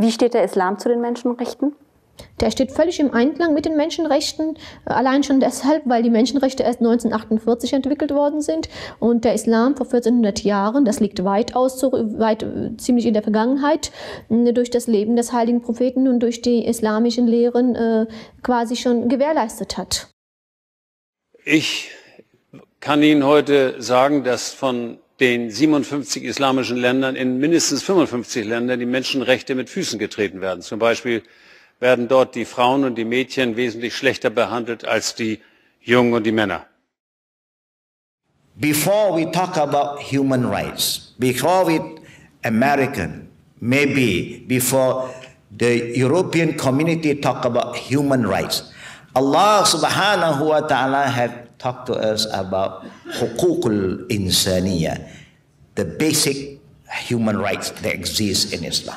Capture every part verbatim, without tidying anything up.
Wie steht der Islam zu den Menschenrechten? Der steht völlig im Einklang mit den Menschenrechten, allein schon deshalb, weil die Menschenrechte erst neunzehnhundertachtundvierzig entwickelt worden sind und der Islam vor vierzehnhundert Jahren, das liegt weit aus, weit, ziemlich in der Vergangenheit, durch das Leben des heiligen Propheten und durch die islamischen Lehren äh, quasi schon gewährleistet hat. Ich kann Ihnen heute sagen, dass von den siebenundfünfzig islamischen Ländern in mindestens fünfundfünfzig Ländern die Menschenrechte mit Füßen getreten werden. Zum Beispiel werden dort die Frauen und die Mädchen wesentlich schlechter behandelt als die Jungen und die Männer. Before we talk about human rights, before we American, maybe before the European community talk about human rights, Allah subhanahu wa ta'ala have talked to us about hukukul insaniyah, the basic human rights that exist in Islam.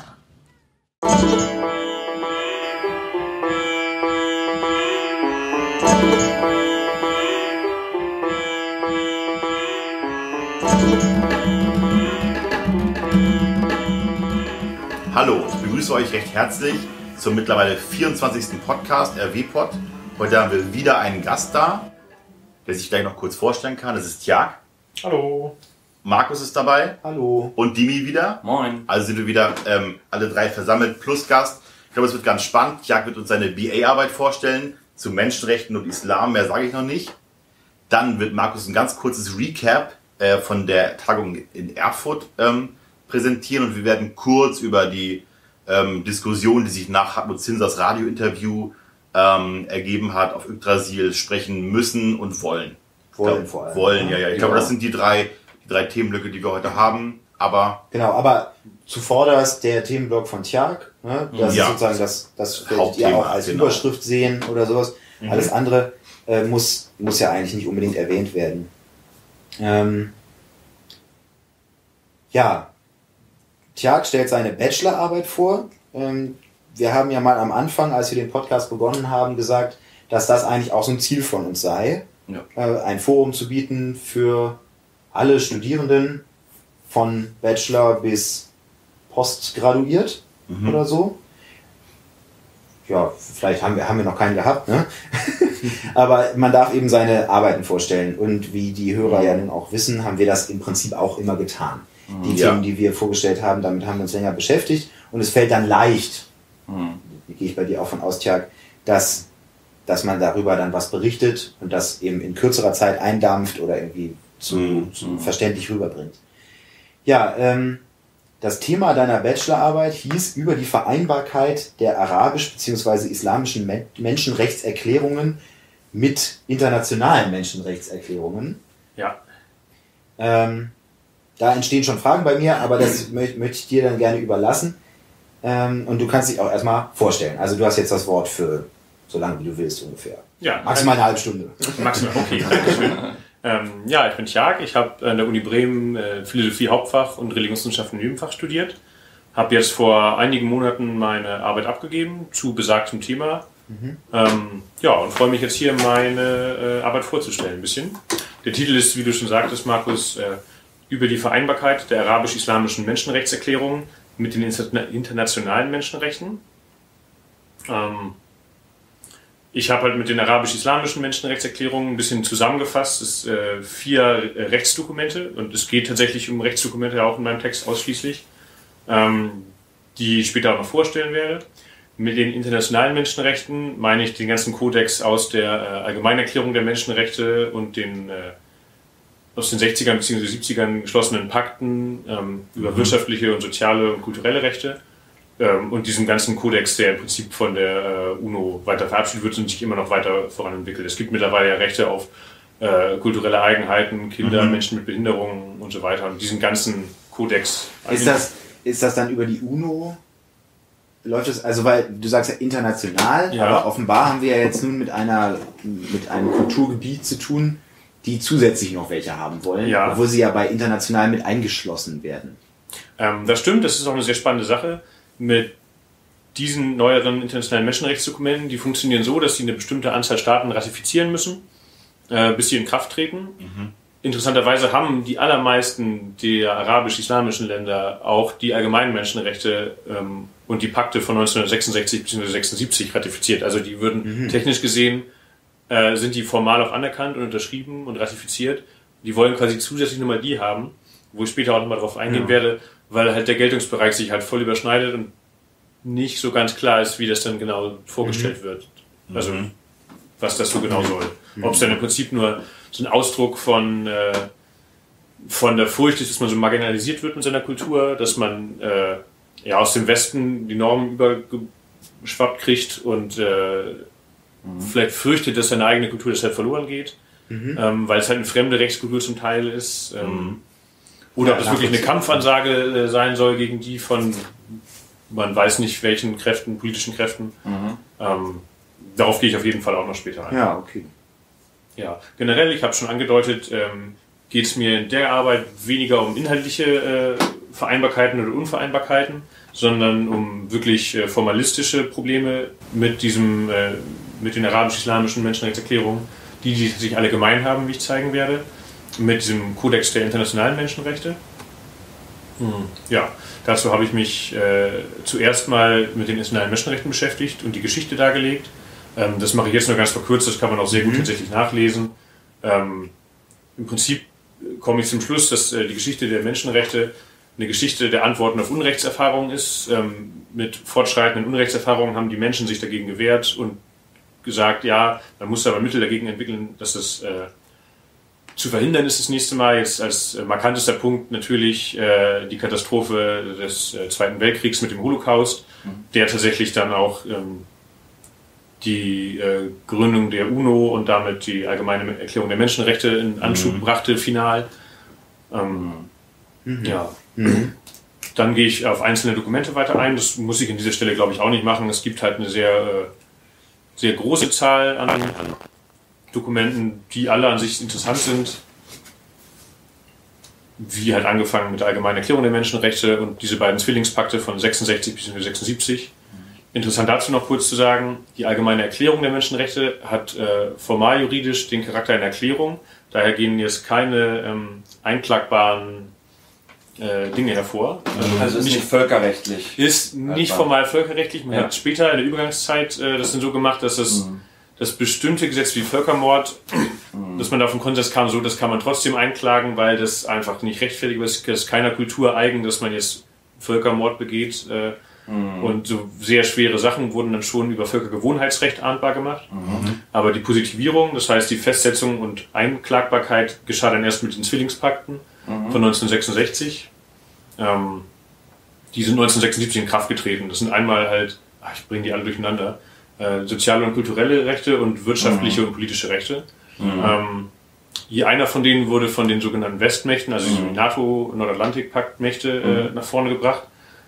Hallo, ich begrüße euch recht herzlich zum mittlerweile vierundzwanzigsten Podcast R W-Pod. Heute haben wir wieder einen Gast da, der sich gleich noch kurz vorstellen kann. Das ist Tjag. Hallo. Markus ist dabei. Hallo. Und Dimi wieder. Moin. Also sind wir wieder ähm, alle drei versammelt plus Gast. Ich glaube, es wird ganz spannend. Tjag wird uns seine B A-Arbeit vorstellen zu Menschenrechten und Islam. Mehr sage ich noch nicht. Dann wird Markus ein ganz kurzes Recap äh, von der Tagung in Erfurt ähm, präsentieren und wir werden kurz über die ähm, Diskussion, die sich nach Hartmut Zinsers Radiointerview ähm, ergeben hat, auf Yggdrasil sprechen müssen und wollen. Wollen glaub, vor allem. Wollen, ja, ja. Ich genau. glaube, das sind die drei, die drei Themenblöcke, die wir heute haben. Aber genau, aber zuvorderst der Themenblock von Tjag, ne? Das ja. ist sozusagen das, das werdet Hauptthema, ihr auch als genau. Überschrift sehen oder sowas. Mhm. Alles andere äh, muss, muss ja eigentlich nicht unbedingt erwähnt werden. Ähm, ja, Tjag stellt seine Bachelorarbeit vor. Ähm, wir haben ja mal am Anfang, als wir den Podcast begonnen haben, gesagt, dass das eigentlich auch so ein Ziel von uns sei, ja. äh, ein Forum zu bieten für alle Studierenden von Bachelor bis postgraduiert mhm. oder so. Ja, vielleicht haben wir, haben wir noch keinen gehabt, ne? Aber man darf eben seine Arbeiten vorstellen. Und wie die Hörer ja nun auch wissen, haben wir das im Prinzip auch immer getan. Die ja. Themen, die wir vorgestellt haben, damit haben wir uns länger beschäftigt. Und es fällt dann leicht, mhm. gehe ich bei dir auch von aus, Tjag, dass, dass man darüber dann was berichtet und das eben in kürzerer Zeit eindampft oder irgendwie zu, mhm. zu verständlich rüberbringt. Ja, ähm, das Thema deiner Bachelorarbeit hieß über die Vereinbarkeit der arabisch- bzw. islamischen Men- Menschenrechtserklärungen mit internationalen Menschenrechtserklärungen. Ja. Ähm, da entstehen schon Fragen bei mir, aber das möchte möcht ich dir dann gerne überlassen. Ähm, und du kannst dich auch erstmal vorstellen. Also du hast jetzt das Wort für so lange wie du willst ungefähr. Ja. Maximal eine halbe Stunde. Maximal, okay, danke schön. Ähm, ja, ich bin Tjag, ich habe an der Uni Bremen äh, Philosophie Hauptfach und Religionswissenschaften Nebenfach studiert. Habe jetzt vor einigen Monaten meine Arbeit abgegeben zu besagtem Thema. Mhm. Ähm, ja, und freue mich jetzt hier meine äh, Arbeit vorzustellen ein bisschen. Der Titel ist, wie du schon sagtest, Markus, äh, über die Vereinbarkeit der arabisch-islamischen Menschenrechtserklärung mit den internationalen Menschenrechten. Ähm, Ich habe halt mit den arabisch-islamischen Menschenrechtserklärungen ein bisschen zusammengefasst. Es sind äh, vier äh, Rechtsdokumente und es geht tatsächlich um Rechtsdokumente auch in meinem Text ausschließlich, ähm, die ich später auch noch vorstellen werde. Mit den internationalen Menschenrechten meine ich den ganzen Kodex aus der äh, Allgemeinerklärung der Menschenrechte und den äh, aus den sechzigern bzw. siebzigern geschlossenen Pakten ähm, über mhm. wirtschaftliche und soziale und kulturelle Rechte. Und diesem ganzen Kodex, der im Prinzip von der äh, UNO weiter verabschiedet wird und sich immer noch weiter voranentwickelt. Es gibt mittlerweile ja Rechte auf äh, kulturelle Eigenheiten, Kinder, mhm. Menschen mit Behinderungen und so weiter. Und diesen ganzen Kodex. Ist das, ist das dann über die UNO? Läuft das, also weil du sagst ja international, ja. aber offenbar haben wir ja jetzt nun mit einer mit einem Kulturgebiet zu tun, die zusätzlich noch welche haben wollen, ja. obwohl sie ja bei international mit eingeschlossen werden. Ähm, das stimmt, das ist auch eine sehr spannende Sache. Mit diesen neueren internationalen Menschenrechtsdokumenten, die funktionieren so, dass sie eine bestimmte Anzahl Staaten ratifizieren müssen, äh, bis sie in Kraft treten. Mhm. interessanterweise haben die allermeisten der arabisch-islamischen Länder auch die allgemeinen Menschenrechte ähm, und die Pakte von neunzehnhundertsechsundsechzig bzw. sechsundsiebzig ratifiziert. Also die würden mhm. technisch gesehen, äh, sind die formal auch anerkannt und unterschrieben und ratifiziert. Die wollen quasi zusätzlich nochmal die haben, wo ich später auch nochmal drauf eingehen ja. werde, weil halt der Geltungsbereich sich halt voll überschneidet und nicht so ganz klar ist, wie das dann genau vorgestellt mhm. wird. Also mhm. was das so genau soll. Mhm. Ob es dann im Prinzip nur so ein Ausdruck von, äh, von der Furcht ist, dass man so marginalisiert wird mit seiner Kultur, dass man äh, ja aus dem Westen die Normen übergeschwappt kriegt und äh, mhm. vielleicht fürchtet, dass seine eigene Kultur deshalb verloren geht, mhm. ähm, weil es halt eine fremde Rechtskultur zum Teil ist. Ähm, mhm. Oder ja, ob es wirklich eine Kampfansage äh, sein soll gegen die von, man weiß nicht welchen Kräften, politischen Kräften. Mhm. Ähm, darauf gehe ich auf jeden Fall auch noch später ein. Ja, okay. Ja, generell, ich habe schon angedeutet, ähm, geht es mir in der Arbeit weniger um inhaltliche äh, Vereinbarkeiten oder Unvereinbarkeiten, sondern um wirklich äh, formalistische Probleme mit diesem, äh, mit den arabisch-islamischen Menschenrechtserklärungen, die die sich alle gemein haben, wie ich zeigen werde, mit diesem Kodex der internationalen Menschenrechte. Hm. Ja, dazu habe ich mich äh, zuerst mal mit den internationalen Menschenrechten beschäftigt und die Geschichte dargelegt. Ähm, das mache ich jetzt nur ganz verkürzt, das kann man auch sehr gut mhm. tatsächlich nachlesen. Ähm, Im Prinzip komme ich zum Schluss, dass äh, die Geschichte der Menschenrechte eine Geschichte der Antworten auf Unrechtserfahrungen ist. Ähm, mit fortschreitenden Unrechtserfahrungen haben die Menschen sich dagegen gewehrt und gesagt, ja, man muss aber Mittel dagegen entwickeln, dass das äh, zu verhindern ist das nächste Mal. Jetzt als äh, markantester Punkt natürlich äh, die Katastrophe des äh, Zweiten Weltkriegs mit dem Holocaust, mhm. der tatsächlich dann auch ähm, die äh, Gründung der UNO und damit die allgemeine Erklärung der Menschenrechte in Anschub mhm. brachte, final. Ähm, mhm. Ja. Mhm. Dann gehe ich auf einzelne Dokumente weiter ein. Das muss ich an dieser Stelle, glaube ich, auch nicht machen. Es gibt halt eine sehr, äh, sehr große Zahl an, an Dokumenten, die alle an sich interessant sind. Wie halt angefangen mit der allgemeinen Erklärung der Menschenrechte und diese beiden Zwillingspakte von sechsundsechzig bis sechsundsiebzig. Interessant dazu noch kurz zu sagen, die allgemeine Erklärung der Menschenrechte hat äh, formal juridisch den Charakter einer Erklärung. Daher gehen jetzt keine ähm, einklagbaren äh, Dinge hervor. Also, also ist nicht, nicht völkerrechtlich. Ist nicht formal völkerrechtlich. Man ja. hat später in der Übergangszeit äh, das dann so gemacht, dass es mhm. das bestimmte Gesetz wie Völkermord, mhm. dass man da auf den Konsens kam, so das kann man trotzdem einklagen, weil das einfach nicht rechtfertigt ist. Es ist keiner Kultur eigen, dass man jetzt Völkermord begeht. Äh, Mhm. Und so sehr schwere Sachen wurden dann schon über Völkergewohnheitsrecht ahndbar gemacht. Mhm. Aber die Positivierung, das heißt die Festsetzung und Einklagbarkeit, geschah dann erst mit den Zwillingspakten mhm. von neunzehnhundertsechsundsechzig. Ähm, die sind neunzehnhundertsechsundsiebzig in Kraft getreten. Das sind einmal halt, ach, ich bringe die alle durcheinander, äh, soziale und kulturelle Rechte und wirtschaftliche mhm. und politische Rechte. Mhm. Ähm, je einer von denen wurde von den sogenannten Westmächten, also mhm. die NATO-Nordatlantik-Pakt-Mächte, mhm. äh, nach vorne gebracht.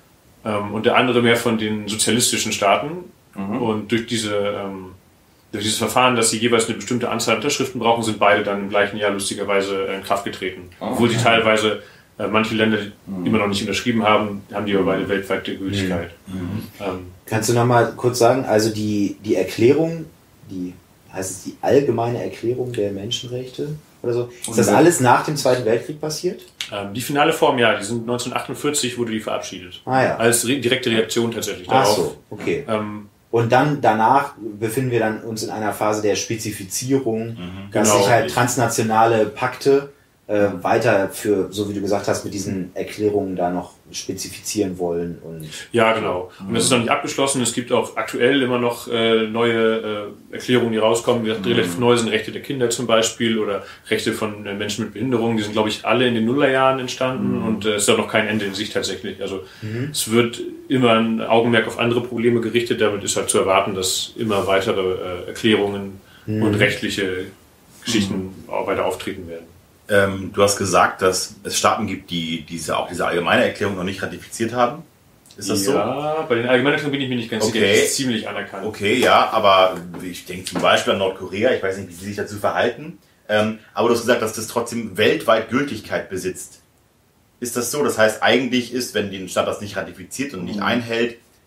Und der andere mehr von den sozialistischen Staaten. Mhm. Und durch, diese, ähm, durch dieses Verfahren, dass sie jeweils eine bestimmte Anzahl Unterschriften brauchen, sind beide dann im gleichen Jahr lustigerweise in Kraft getreten. Oh, Obwohl sie teilweise, äh, manche Länder mhm. immer noch nicht unterschrieben haben, haben die aber beide weltweite Gültigkeit. Mhm. Ähm, Kannst du noch mal kurz sagen, also die, die Erklärung, die heißt es die allgemeine Erklärung der Menschenrechte oder so, ist das alles nach dem Zweiten Weltkrieg passiert? Ähm, die finale Form, ja, die sind neunzehnhundertachtundvierzig wurde die verabschiedet. Ah, ja. Als re direkte Reaktion tatsächlich darauf. Ach so, okay. Ähm, Und dann danach befinden wir dann uns in einer Phase der Spezifizierung, mhm, dass genau. sich halt transnationale Pakte äh, weiter für, so wie du gesagt hast, mit diesen Erklärungen da noch spezifizieren wollen. Und ja, genau. Und das ist noch nicht abgeschlossen. Es gibt auch aktuell immer noch äh, neue äh, Erklärungen, die rauskommen. Wir mhm. relativ neu sind Rechte der Kinder zum Beispiel oder Rechte von äh, Menschen mit Behinderungen. Die sind, glaube ich, alle in den Nullerjahren entstanden mhm. und es äh, ist auch noch kein Ende in Sicht tatsächlich. Also mhm. es wird immer ein Augenmerk auf andere Probleme gerichtet. Damit ist halt zu erwarten, dass immer weitere äh, Erklärungen mhm. und rechtliche Geschichten mhm. auch weiter auftreten werden. Ähm, du hast gesagt, dass es Staaten gibt, die diese, auch diese allgemeine Erklärung noch nicht ratifiziert haben. Ist das ja, so? Ja, bei den allgemeinen Erklärungen bin ich mir nicht ganz okay. sicher. Das ist ziemlich anerkannt. Okay, ja, aber ich denke zum Beispiel an Nordkorea. Ich weiß nicht, wie sie sich dazu verhalten. Ähm, aber du hast gesagt, dass das trotzdem weltweit Gültigkeit besitzt. Ist das so? Das heißt, eigentlich ist, wenn die Staat das nicht ratifiziert und nicht einhält,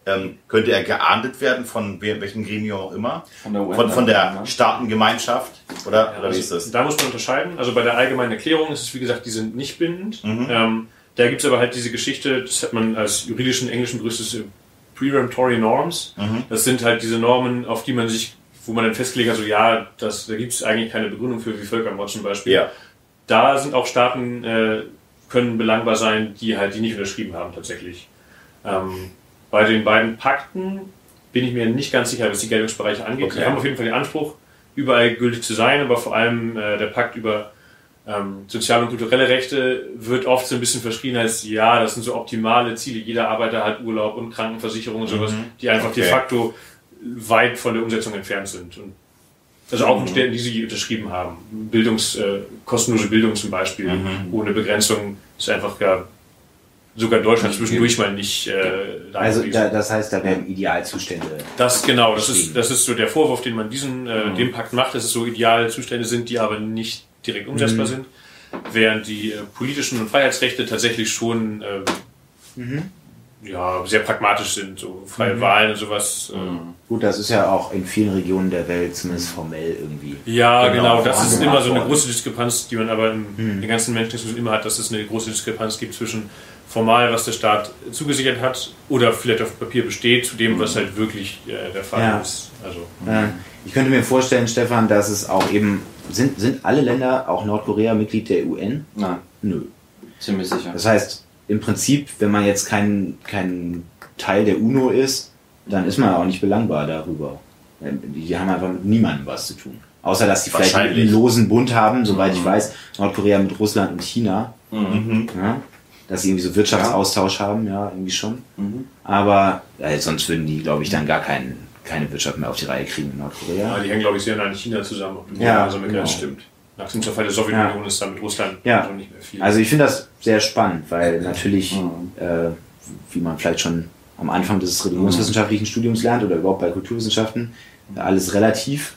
ähm, könnte er geahndet werden von wer, welchem Gremium auch immer? Von der U N. Von, von der Staatengemeinschaft? Oder, Ja, oder wie also ist das? Da muss man unterscheiden. Also bei der allgemeinen Erklärung ist es, wie gesagt, die sind nicht bindend. Mhm. Ähm, da gibt es aber halt diese Geschichte, das hat man als juridischen englischen Begriff das Preemptory Norms. Mhm. Das sind halt diese Normen, auf die man sich, wo man dann festgelegt hat, so ja, das, da gibt es eigentlich keine Begründung für, wie Völkermord zum Beispiel. Ja. Da sind auch Staaten, äh, können belangbar sein, die halt die nicht unterschrieben haben tatsächlich. Ähm, bei den beiden Pakten bin ich mir nicht ganz sicher, was die Geltungsbereiche angeht. Okay. Die haben auf jeden Fall den Anspruch, überall gültig zu sein, aber vor allem äh, der Pakt über ähm, soziale und kulturelle Rechte wird oft so ein bisschen verschrien als, ja, das sind so optimale Ziele. Jeder Arbeiter hat Urlaub und Krankenversicherung und sowas, Mhm. die einfach Okay. de facto weit von der Umsetzung entfernt sind. Und also auch in Städten, die sie unterschrieben haben. Bildungs, äh, kostenlose Bildung zum Beispiel, Mhm. ohne Begrenzung, ist einfach ja sogar in Deutschland zwischendurch mal nicht äh, da Also gewesen. da, das heißt, da werden Idealzustände. Das genau, das ist, beschrieben. das ist so der Vorwurf, den man diesen, äh, Mhm. dem Pakt macht, dass es so Idealzustände sind, die aber nicht direkt umsetzbar Mhm. sind, während die äh, politischen und Freiheitsrechte tatsächlich schon äh, Mhm. ja, sehr pragmatisch sind, so freie Mhm. Wahlen und sowas. Äh, Gut, das ist ja auch in vielen Regionen der Welt zumindest formell irgendwie. Ja, Genau, genau, das ist vorhanden immer so eine worden. große Diskrepanz, die man aber im Mhm. den ganzen Menschenrechten immer hat, dass es eine große Diskrepanz gibt zwischen formal, was der Staat zugesichert hat, oder vielleicht auf Papier besteht, zu dem, was halt wirklich äh, der Fall Ja. ist. Also, Äh, ich könnte mir vorstellen, Stefan, dass es auch eben, sind, sind alle Länder, auch Nordkorea, Mitglied der U N? Nein, Nö. ziemlich sicher. Das heißt, im Prinzip, wenn man jetzt kein, kein Teil der UNO ist, dann ist man auch nicht belangbar darüber. Die haben einfach mit niemandem was zu tun. Außer, dass die vielleicht Wahrscheinlich. einen losen Bund haben, soweit ich Mhm. weiß, Nordkorea mit Russland und China. Mhm. Ja? Dass sie irgendwie so Wirtschaftsaustausch haben, ja, irgendwie schon. Mhm. Aber äh, sonst würden die, glaube ich, dann gar kein, keine Wirtschaft mehr auf die Reihe kriegen in Nordkorea. ja, die hängen, glaube ich, sehr nah an China zusammen. Ob du Ja, also mit genau. das stimmt. Nach dem Zerfall der Sowjetunion ist da mit Russland Ja. schon nicht mehr viel. Also ich finde das sehr spannend, weil natürlich, Mhm. äh, wie man vielleicht schon am Anfang des religionswissenschaftlichen Studiums lernt oder überhaupt bei Kulturwissenschaften, alles relativ.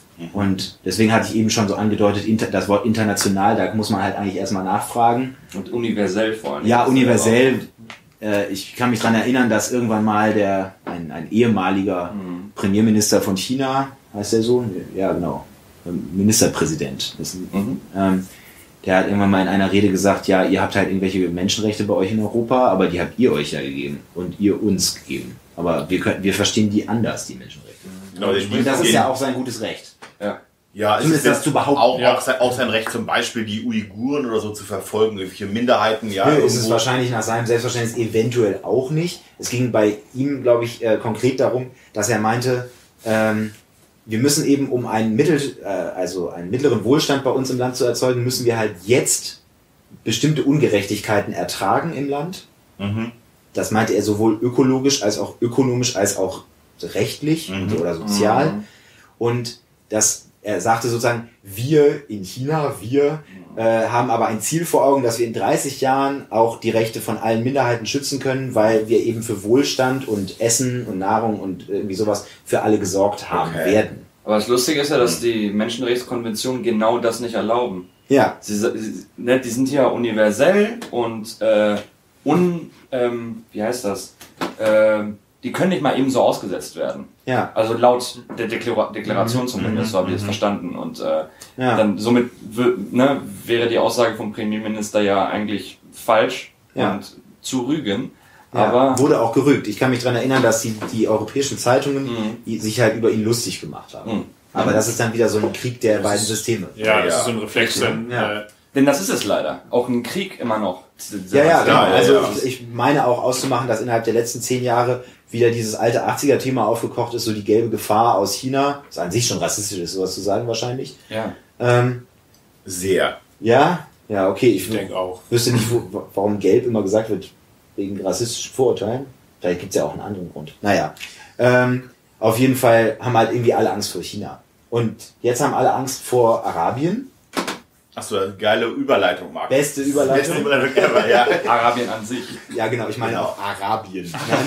Und deswegen hatte ich eben schon so angedeutet, inter, das Wort international, da muss man halt eigentlich erstmal nachfragen. Und universell vor allem. Ja, universell. Äh, ich kann mich daran erinnern, dass irgendwann mal der ein, ein ehemaliger Mhm. Premierminister von China, heißt der so? Ja, genau. Ministerpräsident. Das ist ein, Mhm. ähm, der hat irgendwann mal in einer Rede gesagt, ja, ihr habt halt irgendwelche Menschenrechte bei euch in Europa, aber die habt ihr euch ja gegeben und ihr uns gegeben. Aber wir können, wir verstehen die anders, die Menschenrechte. Genau, die- Und das ist ja auch sein gutes Recht. Ja. Ja, es Zumindest ist das jetzt zu behaupten. Auch, Ja. auch, sein, auch sein Recht, zum Beispiel die Uiguren oder so zu verfolgen, irgendwelche Minderheiten. Ja, Nö, ist es irgendwo. wahrscheinlich nach seinem Selbstverständnis eventuell auch nicht. Es ging bei ihm, glaube ich, äh, konkret darum, dass er meinte, ähm, wir müssen eben, um einen, Mittel, äh, also einen mittleren Wohlstand bei uns im Land zu erzeugen, müssen wir halt jetzt bestimmte Ungerechtigkeiten ertragen im Land. Mhm. Das meinte er sowohl ökologisch als auch ökonomisch als auch rechtlich Mhm. oder sozial. Mhm. Und das, er sagte sozusagen, wir in China, wir äh, haben aber ein Ziel vor Augen, dass wir in dreißig Jahren auch die Rechte von allen Minderheiten schützen können, weil wir eben für Wohlstand und Essen und Nahrung und irgendwie sowas für alle gesorgt haben Okay. werden. Aber das Lustige ist ja, dass die Menschenrechtskonventionen genau das nicht erlauben. Ja, Sie, sie, ne, die sind ja universell und äh, un, ähm, wie heißt das? Ähm, die können nicht mal eben so ausgesetzt werden. ja, Also laut der Deklara Deklaration Mhm. zumindest, so habe ich das verstanden. Und äh, ja. dann somit w- ne, wäre die Aussage vom Premierminister ja eigentlich falsch Ja. und zu rügen. Ja, Aber wurde auch gerügt. Ich kann mich daran erinnern, dass die, die europäischen Zeitungen Mhm. die sich halt über ihn lustig gemacht haben. Mhm. Aber das ist dann wieder so ein Krieg der Das beiden ist- Systeme. ja, das Ja. ist so ein Reflex dann. Ja. Äh, denn das ist es leider. Auch ein Krieg immer noch. Ja, ja, genau. Ja, ja, Also ja. Ich, ich meine auch auszumachen, dass innerhalb der letzten zehn Jahre wieder dieses alte achtziger-Thema aufgekocht ist, so die gelbe Gefahr aus China. Das ist an sich schon rassistisch, ist sowas zu sagen wahrscheinlich. Ja. Ähm, Sehr. ja, ja, okay. Ich, ich denke auch. wüsste nicht, wo, warum gelb immer gesagt wird, wegen rassistischen Vorurteilen. Vielleicht gibt es ja auch einen anderen Grund. Naja, ähm, auf jeden Fall haben halt irgendwie alle Angst vor China. Und jetzt haben alle Angst vor Arabien. Achso, geile Überleitung, Marc. Beste Überleitung. Beste Überleitung ever, ja. Arabien an sich. Ja, genau, ich meine auch Arabien.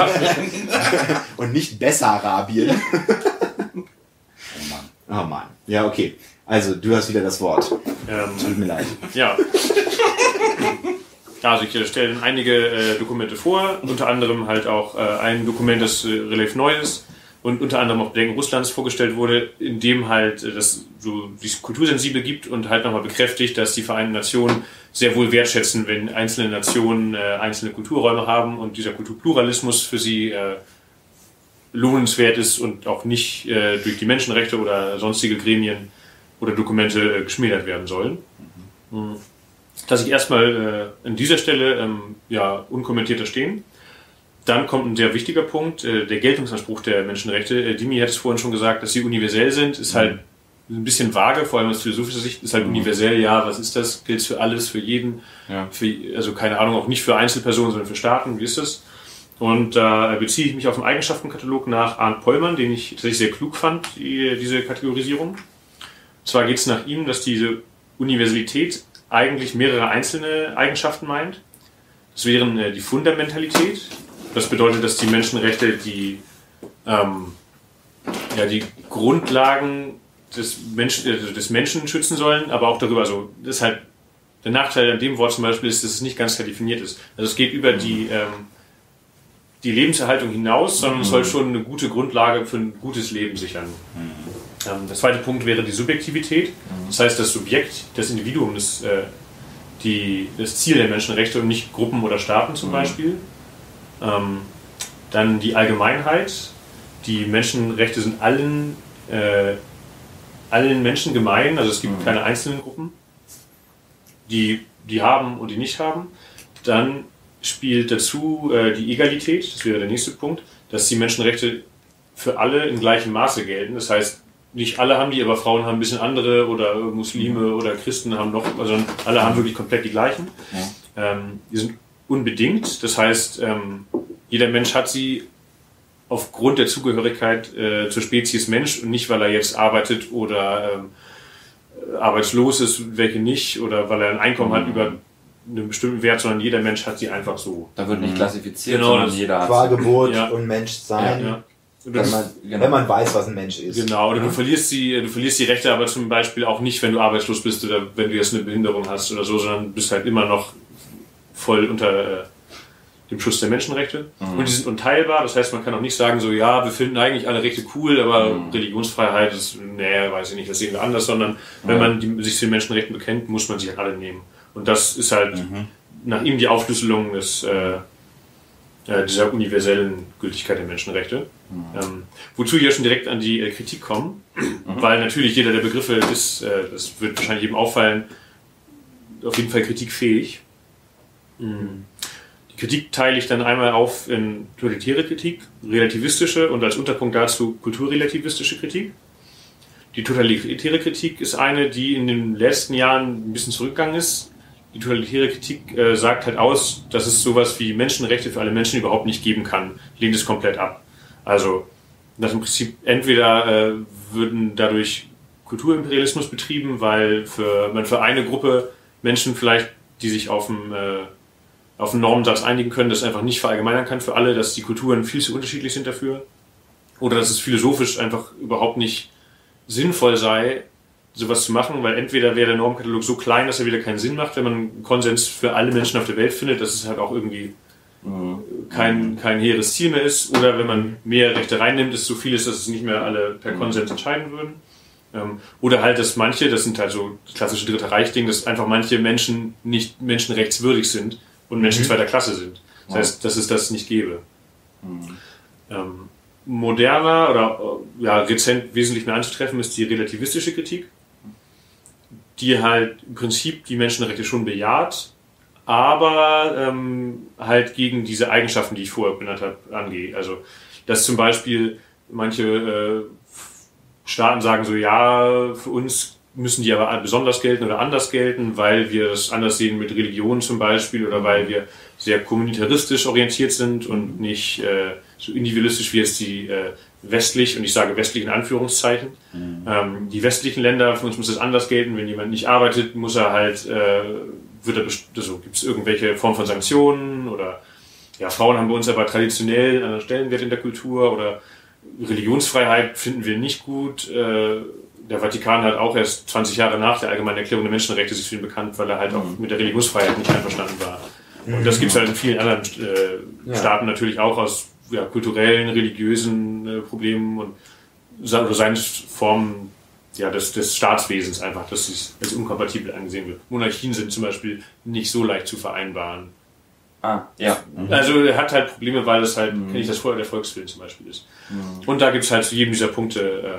Und nicht Bessarabien. Oh Mann. Ja, okay. Also, du hast wieder das Wort. Ähm, Tut mir leid. ja. Also ich stelle einige äh, Dokumente vor, unter anderem halt auch äh, ein Dokument, das äh, relativ neu ist und unter anderem auch Bedenken Russlands vorgestellt wurde, in dem halt äh, das so dieses Kultursensibel gibt und halt nochmal bekräftigt, dass die Vereinten Nationen sehr wohl wertschätzen, wenn einzelne Nationen äh, einzelne Kulturräume haben und dieser Kulturpluralismus für sie äh, lohnenswert ist und auch nicht äh, durch die Menschenrechte oder sonstige Gremien oder Dokumente äh, geschmälert werden sollen. Mhm. Dass ich erstmal äh, an dieser Stelle ähm, ja, unkommentierter stehen. Dann kommt ein sehr wichtiger Punkt, äh, der Geltungsanspruch der Menschenrechte. Äh, Dimi hat es vorhin schon gesagt, dass sie universell sind, ist halt ein bisschen vage, vor allem aus philosophischer Sicht, ist halt mhm. universell, ja, was ist das? Gilt es für alles, für jeden? Ja. Für, also keine Ahnung, auch nicht für Einzelpersonen, sondern für Staaten, wie ist das? Und da äh, beziehe ich mich auf den Eigenschaftenkatalog nach Arndt Pollmann, den ich tatsächlich sehr klug fand, die, diese Kategorisierung. Und zwar geht es nach ihm, dass diese Universalität eigentlich mehrere einzelne Eigenschaften meint. Das wären äh, die Fundamentalität. Das bedeutet, dass die Menschenrechte die, ähm, ja, die Grundlagen des, Mensch, äh, des Menschen schützen sollen, aber auch darüber, also das ist halt der Nachteil an dem Wort zum Beispiel ist, dass es nicht ganz klar definiert ist. Also es geht über die, ähm, die Lebenserhaltung hinaus, sondern es soll schon eine gute Grundlage für ein gutes Leben sichern. Ähm, der zweite Punkt wäre die Subjektivität. Das heißt, das Subjekt, das Individuum ist äh, die, das Ziel der Menschenrechte und nicht Gruppen oder Staaten zum Beispiel. Ähm, dann die Allgemeinheit. Die Menschenrechte sind allen, äh, allen Menschen gemein, also es gibt keine einzelnen Gruppen, die, die haben und die nicht haben. Dann spielt dazu äh, die Egalität, das wäre der nächste Punkt, dass die Menschenrechte für alle in gleichem Maße gelten. Das heißt, nicht alle haben die, aber Frauen haben ein bisschen andere oder Muslime oder Christen haben noch, also alle haben wirklich komplett die gleichen. Ja. Ähm, die sind unbedingt, das heißt, ähm, jeder Mensch hat sie aufgrund der Zugehörigkeit äh, zur Spezies Mensch und nicht, weil er jetzt arbeitet oder ähm, arbeitslos ist, welche nicht, oder weil er ein Einkommen mhm. hat über einen bestimmten Wert, sondern jeder Mensch hat sie einfach so. Da wird nicht klassifiziert, genau, sondern jeder hat qua Geburt ja. und Menschsein. Ja, ja. Wenn man, genau. wenn man weiß, was ein Mensch ist. Genau, oder du verlierst die, du verlierst die Rechte aber zum Beispiel auch nicht, wenn du arbeitslos bist oder wenn du jetzt eine Behinderung hast oder so, sondern bist halt immer noch voll unter äh, dem Schutz der Menschenrechte. Mhm. Und die sind unteilbar, das heißt, man kann auch nicht sagen, so, ja, wir finden eigentlich alle Rechte cool, aber mhm. Religionsfreiheit ist, nee, weiß ich nicht, das sehen wir anders, sondern mhm. wenn man die, sich zu den Menschenrechten bekennt, muss man sie halt alle nehmen. Und das ist halt mhm. nach ihm die Aufschlüsselung des, äh, äh, dieser universellen Gültigkeit der Menschenrechte. Mhm. Ähm, wozu ich ja schon direkt an die äh, Kritik komme, mhm. weil natürlich jeder der Begriffe ist, äh, das wird wahrscheinlich jedem auffallen, auf jeden Fall kritikfähig. Mhm. Die Kritik teile ich dann einmal auf in totalitäre Kritik, relativistische und als Unterpunkt dazu kulturrelativistische Kritik. Die totalitäre Kritik ist eine, die in den letzten Jahren ein bisschen zurückgegangen ist. Die totalitäre Kritik äh, sagt halt aus, dass es sowas wie Menschenrechte für alle Menschen überhaupt nicht geben kann, lehnt es komplett ab. Also, dass im Prinzip entweder äh, würden dadurch Kulturimperialismus betrieben, weil für, man für eine Gruppe Menschen vielleicht, die sich auf dem äh, auf einen Normensatz einigen können, das einfach nicht verallgemeinern kann für alle, dass die Kulturen viel zu unterschiedlich sind dafür. Oder dass es philosophisch einfach überhaupt nicht sinnvoll sei, sowas zu machen, weil entweder wäre der Normkatalog so klein, dass er wieder keinen Sinn macht, wenn man einen Konsens für alle Menschen auf der Welt findet, dass es halt auch irgendwie kein, kein hehres Ziel mehr ist, oder wenn man mehr Rechte reinnimmt, ist so viel ist, dass es nicht mehr alle per Konsens entscheiden würden. Oder halt, dass manche, das sind halt so klassische Dritte Reich-Ding, dass einfach manche Menschen nicht menschenrechtswürdig sind und Menschen mhm. zweiter Klasse sind. Das heißt, dass es das nicht gäbe. Mhm. Ähm, moderner oder ja, rezent wesentlich mehr anzutreffen ist die relativistische Kritik, die halt im Prinzip die Menschenrechte schon bejaht, aber ähm, halt gegen diese Eigenschaften, die ich vorher benannt habe, angeht. Also, dass zum Beispiel manche äh, Staaten sagen so, ja, für uns müssen die aber besonders gelten oder anders gelten, weil wir das anders sehen mit Religion zum Beispiel oder weil wir sehr kommunitaristisch orientiert sind und nicht äh, so individualistisch wie jetzt die äh, westlich, und ich sage westlich in Anführungszeichen. Mhm. Ähm, die westlichen Länder, für uns muss das anders gelten. Wenn jemand nicht arbeitet, muss er halt, äh, wird er, also gibt es irgendwelche Form von Sanktionen oder ja, Frauen haben bei uns aber traditionell einen anderen Stellenwert in der Kultur oder Religionsfreiheit finden wir nicht gut. Äh, der Vatikan hat auch erst zwanzig Jahre nach der Allgemeinen Erklärung der Menschenrechte sich für ihn bekannt, weil er halt auch mit der Religionsfreiheit nicht einverstanden war. Und das gibt es halt in vielen anderen äh, Ja. Staaten natürlich auch aus ja, kulturellen, religiösen äh, Problemen und se- oder seien es Formen ja, des, des Staatswesens einfach, dass es als unkompatibel angesehen wird. Monarchien sind zum Beispiel nicht so leicht zu vereinbaren. Ah, ja. Also er hat halt Probleme, weil es halt nicht das Volk der Volkswillen zum Beispiel ist. Und da gibt es halt zu jedem dieser Punkte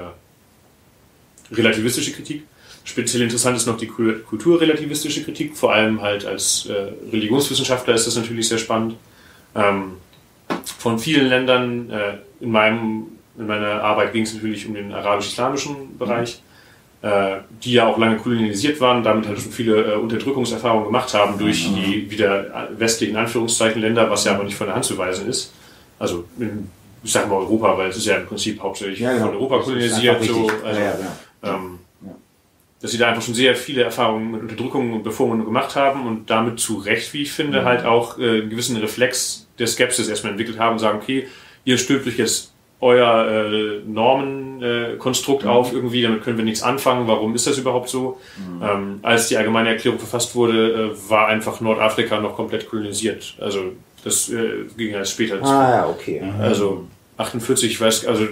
äh, relativistische Kritik. Speziell interessant ist noch die Kul- kulturrelativistische Kritik, vor allem halt als äh, Religionswissenschaftler ist das natürlich sehr spannend. Ähm, von vielen Ländern, äh, in, meinem, in meiner Arbeit ging es natürlich um den arabisch-islamischen Bereich, äh, die ja auch lange kolonialisiert waren, damit halt schon viele äh, Unterdrückungserfahrungen gemacht haben durch die wieder westlichen Anführungszeichen Länder, was ja aber nicht von der Hand zu weisen ist. Also in, ich sage mal Europa, weil es ist ja im Prinzip hauptsächlich Ja, genau. von Europa Das ist kolonialisiert. einfach So, richtig. also, Ja, ja, ja. Ähm, dass sie da einfach schon sehr viele Erfahrungen mit Unterdrückung und Bevormundung gemacht haben und damit zu Recht, wie ich finde, Mhm. halt auch äh, einen gewissen Reflex der Skepsis erstmal entwickelt haben und sagen, okay, ihr stülpt euch jetzt euer äh, Normenkonstrukt äh, Mhm. auf irgendwie, damit können wir nichts anfangen, warum ist das überhaupt so? Ähm, als die Allgemeine Erklärung verfasst wurde, äh, war einfach Nordafrika noch komplett kolonisiert. Also das äh, ging erst später. Ah ja, okay. Also achtundvierzig, ich weiß, also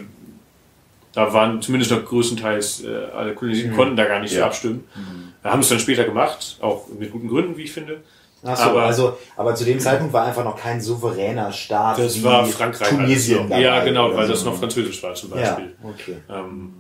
da waren zumindest noch größtenteils äh, alle Kolonisierten, konnten da gar nicht so Ja. abstimmen. Da haben es dann später gemacht, auch mit guten Gründen, wie ich finde. Ach so, Aber- also, aber zu dem Zeitpunkt war einfach noch kein souveräner Staat Das wie war Frankreich. Tunesien also. dabei Ja, genau, oder weil so. das noch französisch war zum Ja, Beispiel. okay. Ähm,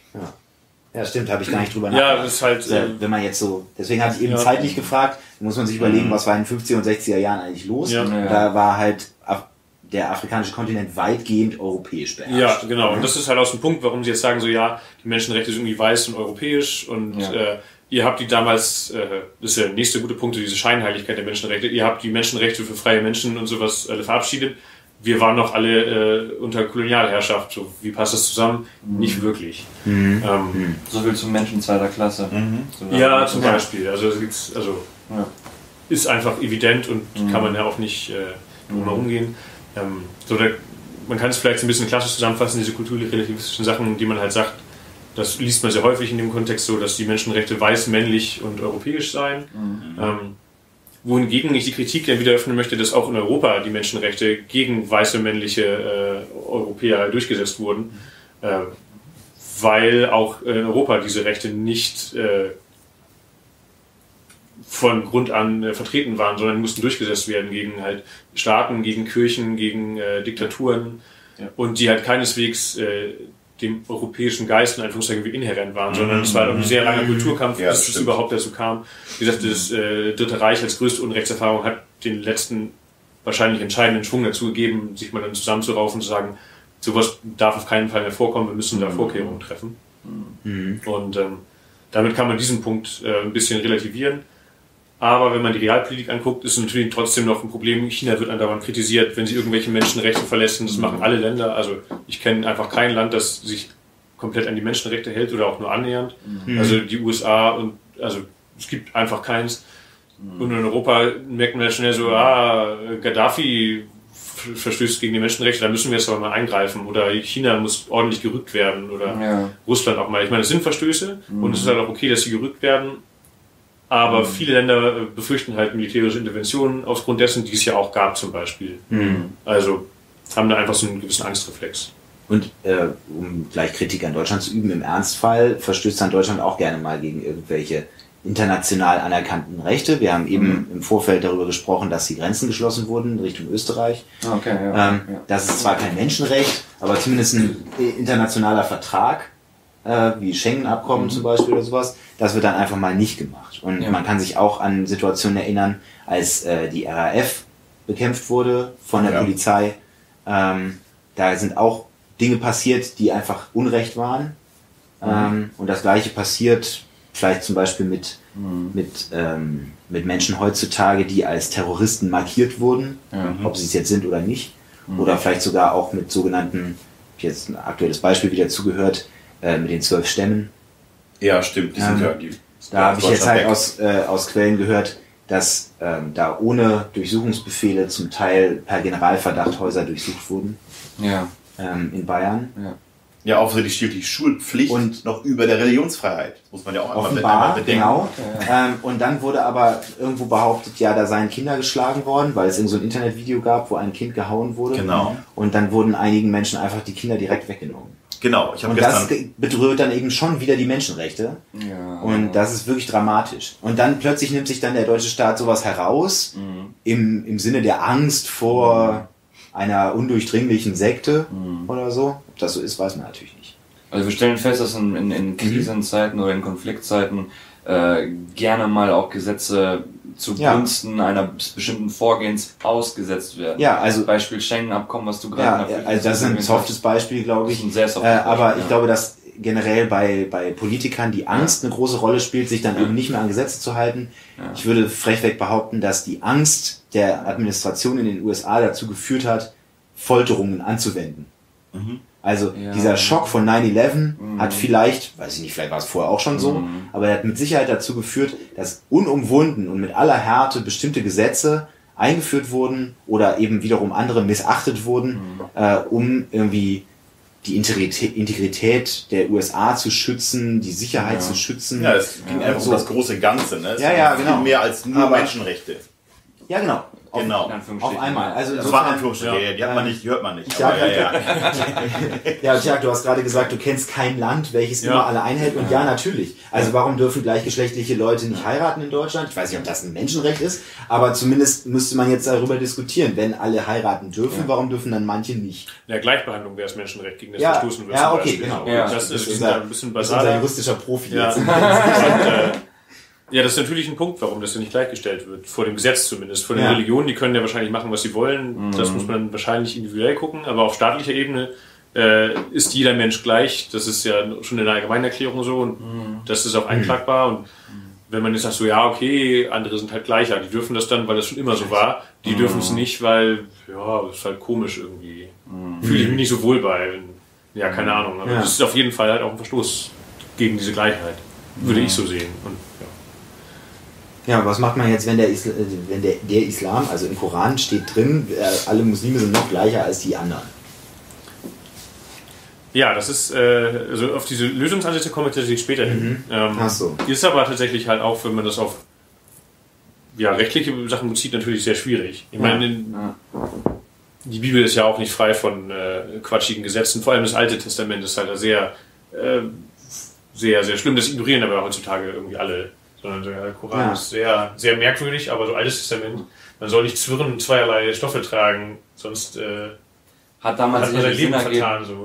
Ja, stimmt, habe ich gar nicht drüber ja, nachgedacht. das ist halt... Also, Äh, wenn man jetzt so, deswegen hatte ich eben Ja. zeitlich gefragt, da muss man sich überlegen, was war in den fünfziger und sechziger Jahren eigentlich los. Ja. Und Ja. da war halt Af- der afrikanische Kontinent weitgehend europäisch beherrscht. ja, genau. Und das ist halt aus dem Punkt, warum sie jetzt sagen, so ja, die Menschenrechte sind irgendwie weiß und europäisch und Ja. äh, ihr habt die damals, äh, das ist ja der nächste gute Punkt, diese Scheinheiligkeit der Menschenrechte, ihr habt die Menschenrechte für freie Menschen und sowas alle verabschiedet. Wir waren noch alle äh, unter Kolonialherrschaft. So, wie passt das zusammen? Nicht wirklich. Ähm, So viel zum Menschen zweiter Klasse. So, Ja, zum Beispiel. Also, es gibt's, also Ja. ist einfach evident und kann man ja auch nicht äh, drum herum gehen. Ähm, so der, man kann es vielleicht so ein bisschen klassisch zusammenfassen, diese kulturrelativistischen Sachen, die man halt sagt, das liest man sehr häufig in dem Kontext so, dass die Menschenrechte weiß, männlich und europäisch seien. Ähm, wohingegen ich die Kritik dann wieder öffnen möchte, dass auch in Europa die Menschenrechte gegen weiße männliche äh, Europäer durchgesetzt wurden, äh, weil auch in Europa diese Rechte nicht äh, von Grund an äh, vertreten waren, sondern mussten durchgesetzt werden gegen halt Staaten, gegen Kirchen, gegen äh, Diktaturen Ja. und die halt keineswegs äh, dem europäischen Geist in Anführungszeichen wie inhärent waren, sondern es war halt auch ein sehr langer Kulturkampf, Ja, bis das es stimmt. überhaupt dazu kam. Wie gesagt, das äh, Dritte Reich als größte Unrechtserfahrung hat den letzten wahrscheinlich entscheidenden Schwung dazu gegeben, sich mal dann zusammenzuraufen und zu sagen, sowas darf auf keinen Fall mehr vorkommen, wir müssen da Vorkehrungen treffen. Und ähm, damit kann man diesen Punkt äh, ein bisschen relativieren. Aber wenn man die Realpolitik anguckt, ist es natürlich trotzdem noch ein Problem. China wird andauernd kritisiert, wenn sie irgendwelche Menschenrechte verletzen. Das machen alle Länder. Also ich kenne einfach kein Land, das sich komplett an die Menschenrechte hält oder auch nur annähernd. Also die U S A und also es gibt einfach keins. Und in Europa merkt man ja schnell so, ah, Gaddafi verstößt gegen die Menschenrechte, da müssen wir jetzt aber mal eingreifen. Oder China muss ordentlich gerügt werden oder Ja. Russland auch mal. Ich meine, es sind Verstöße und es ist halt auch okay, dass sie gerügt werden. Aber viele Länder äh, befürchten halt militärische Interventionen aufgrund dessen, die es ja auch gab zum Beispiel. Also haben da einfach so einen gewissen Angstreflex. Und äh, um gleich Kritik an Deutschland zu üben, im Ernstfall verstößt dann Deutschland auch gerne mal gegen irgendwelche international anerkannten Rechte. Wir haben eben im Vorfeld darüber gesprochen, dass die Grenzen geschlossen wurden in Richtung Österreich. Okay, ja. Ähm, ja. Das ist zwar kein Menschenrecht, aber zumindest ein internationaler Vertrag, äh, wie Schengen-Abkommen zum Beispiel oder sowas, das wird dann einfach mal nicht gemacht. Und Ja. man kann sich auch an Situationen erinnern, als äh, die R A F bekämpft wurde von der Ja. Polizei. Ähm, da sind auch Dinge passiert, die einfach Unrecht waren. Ähm, und das Gleiche passiert vielleicht zum Beispiel mit, mit, ähm, mit Menschen heutzutage, die als Terroristen markiert wurden, Ja. ob sie es jetzt sind oder nicht. Oder vielleicht sogar auch mit sogenannten, hab ich jetzt ein aktuelles Beispiel wieder zugehört, äh, mit den zwölf Stämmen. Ja, stimmt. Die sind Ähm, ja die. Da habe ich jetzt Deutschland halt weg. aus, äh, aus Quellen gehört, dass ähm, da ohne Durchsuchungsbefehle zum Teil per Generalverdacht Häuser durchsucht wurden Ja. ähm, in Bayern. Ja. Ja, offensichtlich steht die Schulpflicht Und- noch über der Religionsfreiheit. Das muss man ja auch einmal, Offenbar, einmal bedenken. genau. Ähm, und dann wurde aber irgendwo behauptet, ja, da seien Kinder geschlagen worden, weil es irgend so ein Internetvideo gab, wo ein Kind gehauen wurde. Genau. Und dann wurden einigen Menschen einfach die Kinder direkt weggenommen. Genau, ich habe Und das gestern... ge- bedroht dann eben schon wieder die Menschenrechte. Ja. Und das ist wirklich dramatisch. Und dann plötzlich nimmt sich dann der deutsche Staat sowas heraus, Mhm. im, im Sinne der Angst vor einer undurchdringlichen Sekte Mhm. oder so. Ob das so ist, weiß man natürlich nicht. Also wir stellen fest, dass in, in, in Krisenzeiten oder in Konfliktzeiten äh, gerne mal auch Gesetze zugunsten ja. einer bestimmten Vorgehens ausgesetzt werden. Ja, also Beispiel Schengen-Abkommen, was du gerade ja, also das ist ein softes Beispiel, glaube ich. Das ist ein sehr softes äh, Beispiel, aber ja. ich glaube, dass generell bei, bei Politikern die Angst eine große Rolle spielt, sich dann eben nicht mehr an Gesetze zu halten. Ja. Ich würde frechweg behaupten, dass die Angst der Administration in den U S A dazu geführt hat, Folterungen anzuwenden. Mhm. Also Ja. dieser Schock von nine eleven Mhm. hat vielleicht, weiß ich nicht, vielleicht war es vorher auch schon so, Mhm. aber er hat mit Sicherheit dazu geführt, dass unumwunden und mit aller Härte bestimmte Gesetze eingeführt wurden oder eben wiederum andere missachtet wurden, Mhm. äh, um irgendwie die Integrität, Integrität der U S A zu schützen, die Sicherheit Ja. zu schützen. Ja, es ging Ja, einfach so. um das große Ganze. Ne? Es Ja, war ja, viel genau. mehr als nur Aber- Menschenrechte. Ja, genau. Auf, Genau. In Anführungsstrichen. auf einmal. Also Das insofern- war Anführungsstriche, Ja. die hat man nicht, die hört man nicht. Ja, Aber, ja, ja. Ja, Jack, du hast gerade gesagt, du kennst kein Land, welches Ja. immer alle einhält. Und ja, natürlich. Also warum dürfen gleichgeschlechtliche Leute nicht heiraten in Deutschland? Ich weiß nicht, ob das ein Menschenrecht ist, aber zumindest müsste man jetzt darüber diskutieren. Wenn alle heiraten dürfen, warum dürfen dann manche nicht? In der Gleichbehandlung wäre es Menschenrecht, gegen das Ja, verstoßen wird. ja, zum okay, Beispiel. genau. Ja. Das, Das ist, ist die sind unser- da ein bisschen Das ist unser basaler. juristischer Profi Ja. jetzt. Und, äh, ja, das ist natürlich ein Punkt, warum das ja nicht gleichgestellt wird. Vor dem Gesetz zumindest. Vor den Ja. Religionen, die können ja wahrscheinlich machen, was sie wollen. Das muss man wahrscheinlich individuell gucken. Aber auf staatlicher Ebene äh, ist jeder Mensch gleich. Das ist ja schon in der Allgemeinerklärung so. Und das ist auch einklagbar. Und wenn man jetzt sagt, so, ja, okay, andere sind halt gleicher. Die dürfen das dann, weil das schon immer so war. Die dürfen es nicht, weil, ja, das ist halt komisch irgendwie. Fühle ich mich nicht so wohl bei. Ja, keine Ahnung. Aber Ja. das ist auf jeden Fall halt auch ein Verstoß gegen diese Gleichheit. Würde ich so sehen. Und, ja. Ja, was macht man jetzt, wenn der, Isl äh, wenn der, der Islam, also im Koran steht drin, äh, alle Muslime sind noch gleicher als die anderen? Ja, das ist, äh, also auf diese Lösungsansätze komme ich tatsächlich später hin. Ähm, Ach so. Ist aber tatsächlich halt auch, wenn man das auf ja, rechtliche Sachen bezieht, natürlich sehr schwierig. Ich meine, in- die Bibel ist ja auch nicht frei von äh, quatschigen Gesetzen. Vor allem das Alte Testament ist halt da sehr, äh, sehr, sehr schlimm. Das ignorieren aber heutzutage irgendwie alle. Sondern der Koran Ja. ist sehr, sehr merkwürdig, aber so Altes Testament, man soll nicht zwirren und zweierlei Stoffe tragen, sonst äh, Hat damals hat man sein sicherlich Leben Sinn ergeben. vertan. So.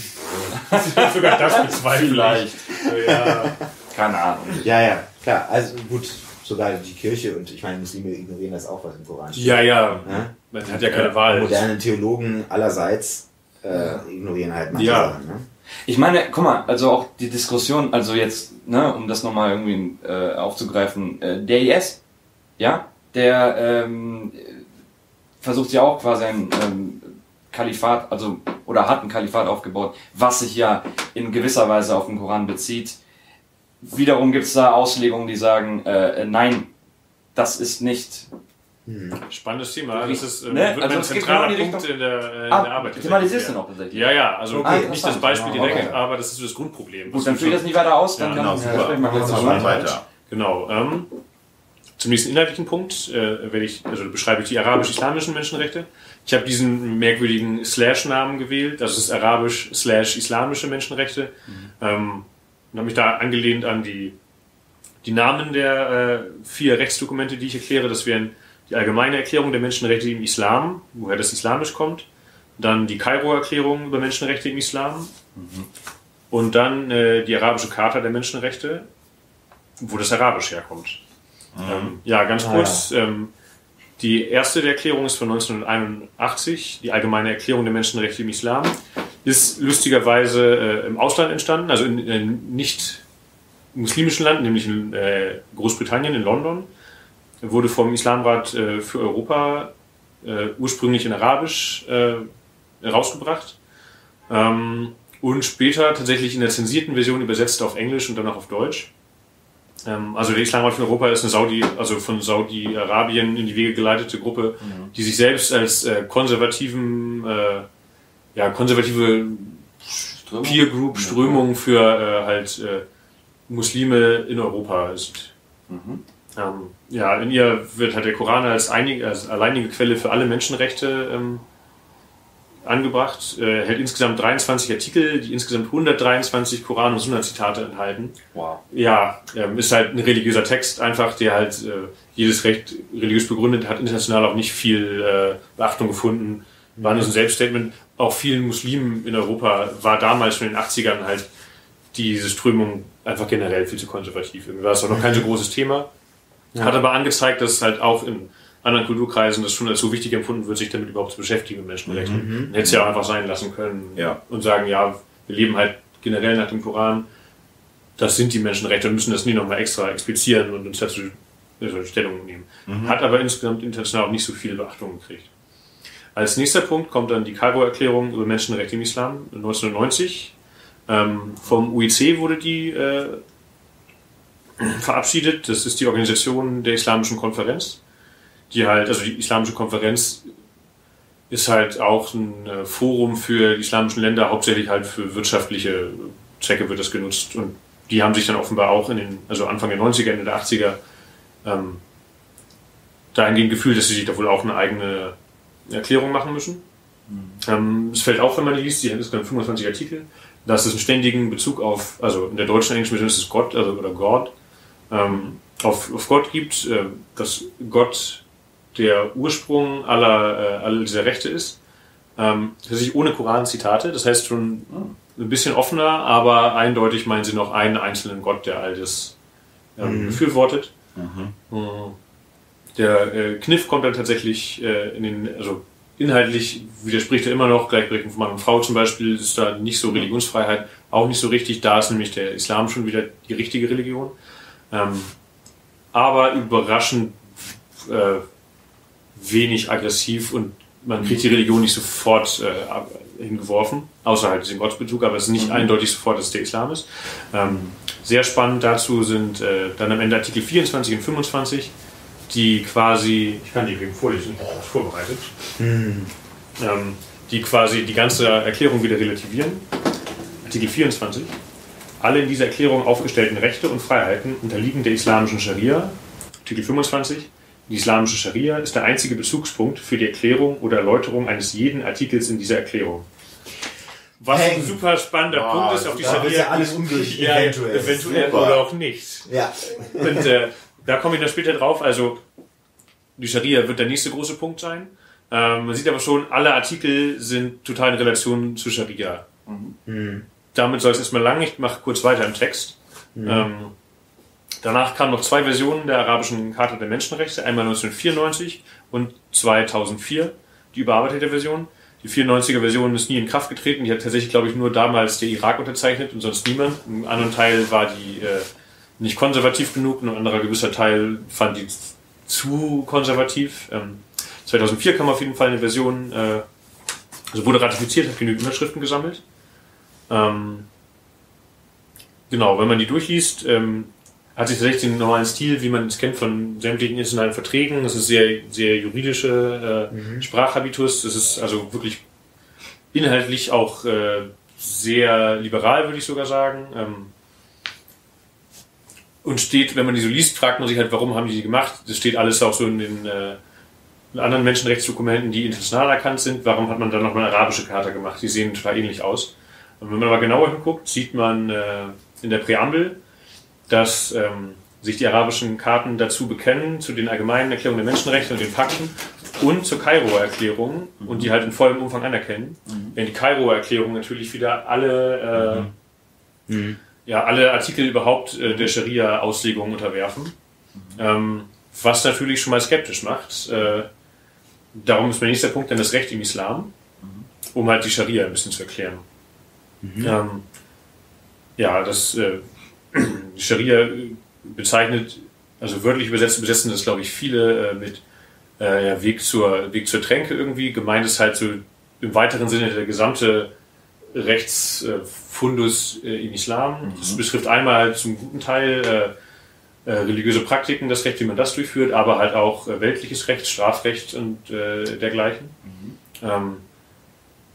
Sogar das bezweifle ich. Vielleicht. So, ja. Keine Ahnung. Ja, ja, klar. Also gut, sogar die Kirche und ich meine, Muslime ignorieren das auch, was im Koran steht. ja, ja, Ne? man hat ja keine Wahl. Moderne Theologen allerseits äh, ignorieren halt manche Ja. Sachen. Ne? Ich meine, guck mal, also auch die Diskussion, also jetzt, ne, um das nochmal irgendwie äh, aufzugreifen, äh, der I S, ja, der ähm, versucht ja auch quasi ein ähm, Kalifat, also, oder hat ein Kalifat aufgebaut, was sich ja in gewisser Weise auf den Koran bezieht. Wiederum gibt es da Auslegungen, die sagen, äh, nein, das ist nicht. Spannendes Thema. Das ist äh, Ne? wird Also ein es geht zentraler genau in die Punkt Richtung- in der, äh, in Ah, der Arbeit. thematisierst tatsächlich. du noch tatsächlich? Ja, ja, also Okay, nicht das interessant. Beispiel Ja, direkt, okay. aber das ist so das Grundproblem. Gut, dann führe ich das nicht weiter aus, dann Ja, kann genau, ich super. sprechen wir gleich Machen wir dazu. mal weiter. Genau. Ähm, zum nächsten inhaltlichen Punkt äh, werde ich, also beschreibe ich die arabisch-islamischen Menschenrechte. Ich habe diesen merkwürdigen Slash-Namen gewählt, also es ist arabisch-islamische Menschenrechte. Ähm, und habe mich da angelehnt an die, die Namen der äh, vier Rechtsdokumente, die ich erkläre. Das wären die Allgemeine Erklärung der Menschenrechte im Islam, woher das Islamisch kommt. Dann die Kairo-Erklärung über Menschenrechte im Islam. Und dann äh, die arabische Charta der Menschenrechte, wo das Arabisch herkommt. Ähm, ja, ganz Ah, kurz. Ähm, die erste der Erklärung ist von neunzehnhunderteinundachtzig, die Allgemeine Erklärung der Menschenrechte im Islam. Ist lustigerweise äh, im Ausland entstanden, also in, in nicht muslimischen Land, nämlich in äh, Großbritannien, in London. Wurde vom Islamrat äh, für Europa äh, ursprünglich in Arabisch äh, rausgebracht. Ähm, und später tatsächlich in der zensierten Version übersetzt auf Englisch und dann auch auf Deutsch. Ähm, also der Islamrat von Europa ist eine Saudi, also von Saudi-Arabien in die Wege geleitete Gruppe, mhm. die sich selbst als äh, konservativen, äh, ja, konservative Strömung? Peer Group Strömung für äh, halt äh, Muslime in Europa ist. Mhm. Ähm, ja, in ihr wird halt der Koran als, einig, als alleinige Quelle für alle Menschenrechte ähm, angebracht, äh, hält insgesamt dreiundzwanzig Artikel, die insgesamt hundertdreiundzwanzig Koran- und Sunna-Zitate enthalten. Wow. Ja, ähm, ist halt ein religiöser Text einfach, der halt äh, jedes Recht religiös begründet, hat international auch nicht viel äh, Beachtung gefunden. War nur so ein Selbststatement. Auch vielen Muslimen in Europa war damals schon in den achtzigern halt diese Strömung einfach generell viel zu konservativ. Irgendwie war es auch noch kein so großes Thema. Ja. Hat aber angezeigt, dass halt auch in anderen Kulturkreisen das schon als so wichtig empfunden wird, sich damit überhaupt zu beschäftigen mit Menschenrechten. Mhm. Man hätte es ja auch einfach sein lassen können Ja. und sagen, ja, wir leben halt generell nach dem Koran, das sind die Menschenrechte und müssen das nie nochmal extra explizieren und uns dazu also Stellung nehmen. Mhm. Hat aber insgesamt international auch nicht so viel Beachtung gekriegt. Als nächster Punkt kommt dann die Kairo-Erklärung über Menschenrechte im Islam neunzehnhundertneunzig. Ähm, vom U I C wurde die äh, verabschiedet. Das ist die Organisation der Islamischen Konferenz. Die halt, also die Islamische Konferenz ist halt auch ein äh, Forum für die islamischen Länder, hauptsächlich halt für wirtschaftliche Zwecke wird das genutzt. Und die haben sich dann offenbar auch in den, also Anfang der neunziger, Ende der achtziger ähm, dahingehend gefühlt, dass sie sich da wohl auch eine eigene Erklärung machen müssen. Mhm. Ähm, es fällt auf, wenn man die liest, die hat insgesamt fünfundzwanzig Artikel, dass es einen ständigen Bezug auf, also in der deutschen und englischen Version ist es Gott, also oder God, ähm, auf, auf Gott gibt, äh, dass Gott der Ursprung aller, äh, aller dieser Rechte ist. Ähm, tatsächlich ohne Koran-Zitate, das heißt schon ein bisschen offener, aber eindeutig meinen sie noch einen einzelnen Gott, der all das ähm, mhm. befürwortet. Mhm. Der äh, Kniff kommt dann tatsächlich äh, in den, also inhaltlich widerspricht er immer noch, Gleichberechtigung von Mann und Frau zum Beispiel, ist da nicht so Religionsfreiheit, auch nicht so richtig, da ist nämlich der Islam schon wieder die richtige Religion. Ähm, aber überraschend äh, wenig aggressiv und man kriegt die Religion nicht sofort äh, hingeworfen, außer halt diesen Gottesbezug, aber es ist nicht mhm. eindeutig sofort, dass es der Islam ist. Ähm, sehr spannend dazu sind äh, dann am Ende Artikel vierundzwanzig und fünfundzwanzig, die quasi, ich kann die eben vorlesen, ich habe das vorbereitet, mhm. ähm, die quasi die ganze Erklärung wieder relativieren. Artikel vierundzwanzig. Alle in dieser Erklärung aufgestellten Rechte und Freiheiten unterliegen der islamischen Scharia. Artikel fünfundzwanzig. Die islamische Scharia ist der einzige Bezugspunkt für die Erklärung oder Erläuterung eines jeden Artikels in dieser Erklärung. Was Hey. ein super spannender Wow, Punkt ist auf die da wird Scharia. ja alles umgekehrt, Ja, eventuell. eventuell Super. oder auch nicht. Ja. Und äh, da komme ich dann später drauf. Also die Scharia wird der nächste große Punkt sein. Ähm, man sieht aber schon, alle Artikel sind total in Relation zur Scharia. Mhm. Damit soll es erstmal lang. Ich mache kurz weiter im Text. Mhm. Ähm, danach kamen noch zwei Versionen der arabischen Charta der Menschenrechte, einmal neunzehnhundertvierundneunzig und zweitausendvier, die überarbeitete Version. Die vierundneunziger Version ist nie in Kraft getreten, die hat tatsächlich, glaube ich, nur damals der Irak unterzeichnet und sonst niemand. Im anderen Teil war die äh, nicht konservativ genug, ein anderer gewisser Teil fand die zu konservativ. Ähm, zweitausendvier kam auf jeden Fall eine Version, äh, also wurde ratifiziert, hat genügend Unterschriften gesammelt. Ähm, genau, wenn man die durchliest, ähm, hat sich tatsächlich den normalen Stil, wie man es kennt von sämtlichen internationalen Verträgen. Das ist sehr, sehr juridische äh, mhm. Sprachhabitus. Das ist also wirklich inhaltlich auch äh, sehr liberal, würde ich sogar sagen. Ähm, und steht, wenn man die so liest, fragt man sich halt, warum haben die die gemacht? Das steht alles auch so in den äh, in anderen Menschenrechtsdokumenten, die international erkannt sind. Warum hat man dann noch eine arabische Charta gemacht? Die sehen total ähnlich aus. Und wenn man aber genauer hinguckt, sieht man äh, in der Präambel, dass ähm, sich die arabischen Karten dazu bekennen, zu den allgemeinen Erklärungen der Menschenrechte und den Pakten und zur Kairoer Erklärung mhm. und die halt in vollem Umfang anerkennen. Mhm. Wenn die Kairoer Erklärung natürlich wieder alle, äh, mhm. ja, alle Artikel überhaupt äh, der Scharia-Auslegung unterwerfen, mhm. ähm, was natürlich schon mal skeptisch macht. Äh, darum ist mein nächster Punkt dann das Recht im Islam, mhm. um halt die Scharia ein bisschen zu erklären. Mhm. Ähm, ja, das äh, die Scharia bezeichnet, also wörtlich übersetzt, besetzen das, glaube ich, viele äh, mit äh, ja, Weg zur, Weg zur Tränke irgendwie. Gemeint ist halt so im weiteren Sinne der gesamte Rechtsfundus äh, im Islam. Mhm. Das betrifft einmal halt zum guten Teil äh, äh, religiöse Praktiken, das Recht, wie man das durchführt, aber halt auch äh, weltliches Recht, Strafrecht und äh, dergleichen. Mhm. Ähm,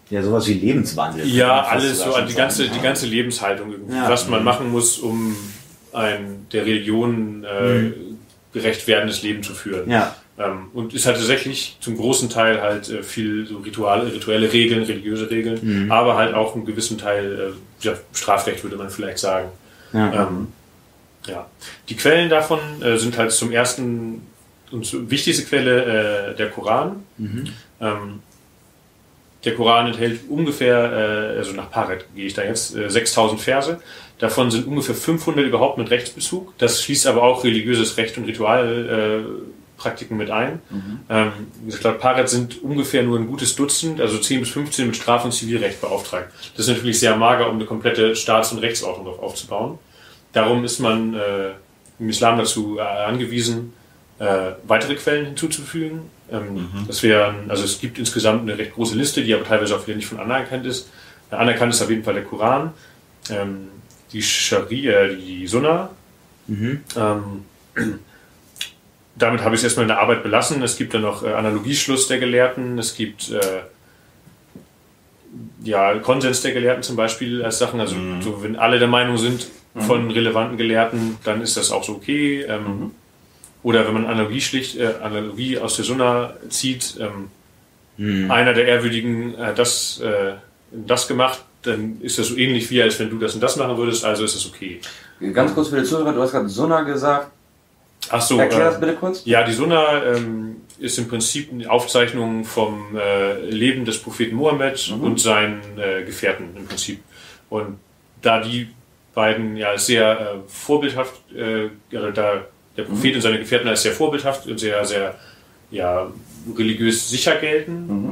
Ja, sowas wie Lebenswandel. Ja, alles so, die ganze, die ganze Lebenshaltung, ja. was man machen muss, um ein der Religion äh, mhm. gerecht werdendes Leben zu führen. Ja. Ähm, und ist halt tatsächlich zum großen Teil halt äh, viel so Rituale, rituelle Regeln, religiöse Regeln, mhm. aber halt auch einen gewissen Teil äh, ja, Strafrecht, würde man vielleicht sagen. Ja. Ähm, ja. Die Quellen davon äh, sind halt zum ersten und so wichtigste Quelle äh, der Koran. Mhm. Ähm, Der Koran enthält ungefähr, äh, also nach Paret gehe ich da jetzt, äh, sechstausend Verse. Davon sind ungefähr fünfhundert überhaupt mit Rechtsbezug. Das schließt aber auch religiöses Recht und Ritualpraktiken äh, mit ein. Mhm. Ähm, wie gesagt, laut Paret sind ungefähr nur ein gutes Dutzend, also zehn bis fünfzehn mit Straf- und Zivilrecht beauftragt. Das ist natürlich sehr mager, um eine komplette Staats- und Rechtsordnung darauf aufzubauen. Darum ist man äh, im Islam dazu äh, angewiesen, äh, weitere Quellen hinzuzufügen. Ähm, mhm. Das wären, also es gibt insgesamt eine recht große Liste, die aber teilweise auch wieder nicht von anerkannt ist. Äh, anerkannt ist auf jeden Fall der Koran, ähm, die Scharia, die Sunna. Mhm. Ähm, damit habe ich es erstmal in der Arbeit belassen. Es gibt dann noch äh, Analogieschluss der Gelehrten, es gibt äh, ja, Konsens der Gelehrten zum Beispiel als Sachen. Also mhm. so, wenn alle der Meinung sind von mhm. relevanten Gelehrten, dann ist das auch so okay. Ähm, mhm. Oder wenn man Analogie, schlicht, äh, Analogie aus der Sunna zieht, ähm, hm. einer der Ehrwürdigen hat das, äh, das gemacht, dann ist das so ähnlich wie, als wenn du das und das machen würdest, also ist es okay. Ganz kurz für die Zuhörer, du hast gerade Sunna gesagt. Ach so, erklär äh, das bitte kurz. Ja, die Sunna ähm, ist im Prinzip eine Aufzeichnung vom äh, Leben des Propheten Mohammed mhm. und seinen äh, Gefährten im Prinzip. Und da die beiden ja sehr äh, vorbildhaft, äh, da der Prophet mhm. und seine Gefährten als sehr vorbildhaft und sehr, sehr ja, religiös sicher gelten. Mhm.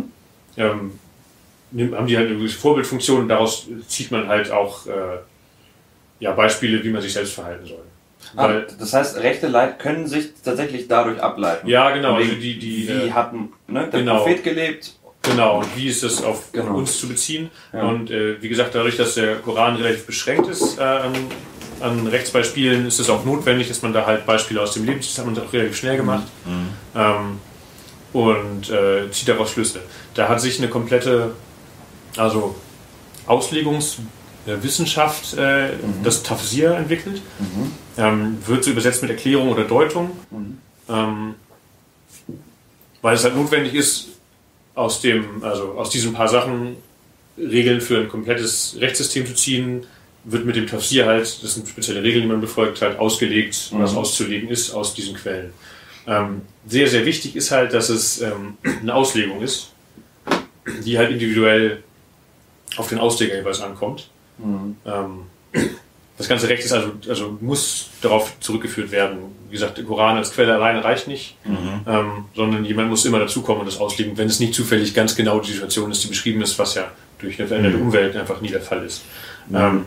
Ähm, haben die halt eine Vorbildfunktion und daraus zieht man halt auch äh, ja, Beispiele, wie man sich selbst verhalten soll. Ah, Weil, das heißt, rechte Leid können sich tatsächlich dadurch ableiten. Ja, genau. Also die, die, wie äh, hat ne, der genau, Prophet gelebt? Genau, und wie ist das auf, genau. auf uns zu beziehen? Ja. Und äh, wie gesagt, dadurch, dass der Koran relativ beschränkt ist äh, an an Rechtsbeispielen, ist es auch notwendig, dass man da halt Beispiele aus dem Leben zieht, das hat man auch relativ schnell gemacht mhm. ähm, und äh, zieht daraus Schlüsse. Da hat sich eine komplette also Auslegungswissenschaft, äh, mhm. das Tafsir entwickelt, mhm. ähm, wird so übersetzt mit Erklärung oder Deutung, mhm. ähm, weil es halt notwendig ist, aus dem, also aus diesen paar Sachen Regeln für ein komplettes Rechtssystem zu ziehen, wird mit dem Tafsir halt, das sind spezielle Regeln, die man befolgt, halt ausgelegt, mhm. was auszulegen ist aus diesen Quellen. Ähm, sehr, sehr wichtig ist halt, dass es ähm, eine Auslegung ist, die halt individuell auf den Ausleger jeweils ankommt. Mhm. Ähm, das ganze Recht ist also, also muss darauf zurückgeführt werden. Wie gesagt, der Koran als Quelle alleine reicht nicht, mhm. ähm, sondern jemand muss immer dazukommen und das auslegen, wenn es nicht zufällig ganz genau die Situation ist, die beschrieben ist, was ja durch eine veränderte mhm. Umwelt einfach nie der Fall ist. Mhm. Ähm,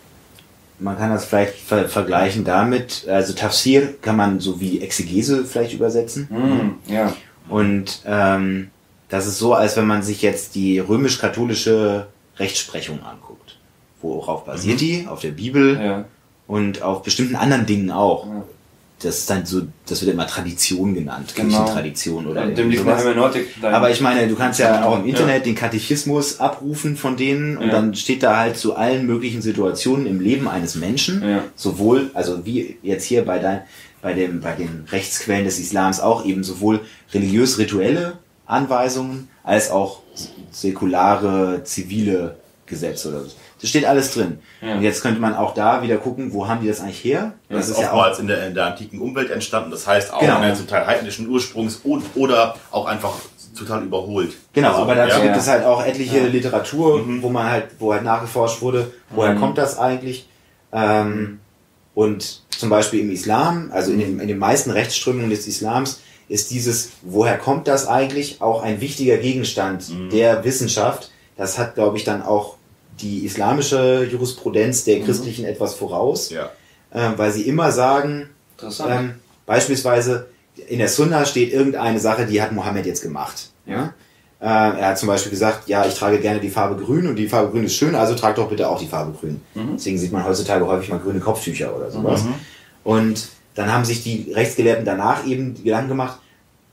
Man kann das vielleicht ver- vergleichen damit, also Tafsir kann man so wie Exegese vielleicht übersetzen. Mm, ja. Und ähm, das ist so, als wenn man sich jetzt die römisch-katholische Rechtsprechung anguckt. Worauf basiert mhm. die? Auf der Bibel ja. und auf bestimmten anderen Dingen auch. Ja. Das ist dann so, das wird immer Tradition genannt, genau. Kirchentradition oder ja, dem liegt eine Hermeneutik. Aber ich meine, du kannst ja auch im Internet ja. den Katechismus abrufen von denen und ja. dann steht da halt zu allen möglichen Situationen im Leben eines Menschen, ja. sowohl, also wie jetzt hier bei dein, bei dem, bei den Rechtsquellen des Islams auch eben sowohl religiös-rituelle Anweisungen als auch säkulare, zivile Gesetze oder so. Das steht alles drin. Ja. Und jetzt könnte man auch da wieder gucken, wo haben die das eigentlich her? Das, das ist ja oftmals in der, in der antiken Umwelt entstanden. Das heißt auch genau. zum Teil heidnischen Ursprungs oder auch einfach total überholt. Genau, also, aber dazu ja. gibt es halt auch etliche ja. Literatur, mhm. wo man halt, wo halt nachgeforscht wurde, woher mhm. kommt das eigentlich? Ähm, und zum Beispiel im Islam, also in den, in den meisten Rechtsströmungen des Islams, ist dieses, woher kommt das eigentlich, auch ein wichtiger Gegenstand mhm. der Wissenschaft. Das hat, glaube ich, dann auch die islamische Jurisprudenz der christlichen mhm. etwas voraus, ja. ähm, weil sie immer sagen, ähm, beispielsweise in der Sunna steht irgendeine Sache, die hat Mohammed jetzt gemacht. Ja? Äh, er hat zum Beispiel gesagt, ja, ich trage gerne die Farbe grün und die Farbe grün ist schön, also trag doch bitte auch die Farbe grün. Mhm. Deswegen sieht man heutzutage häufig mal grüne Kopftücher oder sowas. Mhm. Und dann haben sich die Rechtsgelehrten danach eben Gedanken gemacht,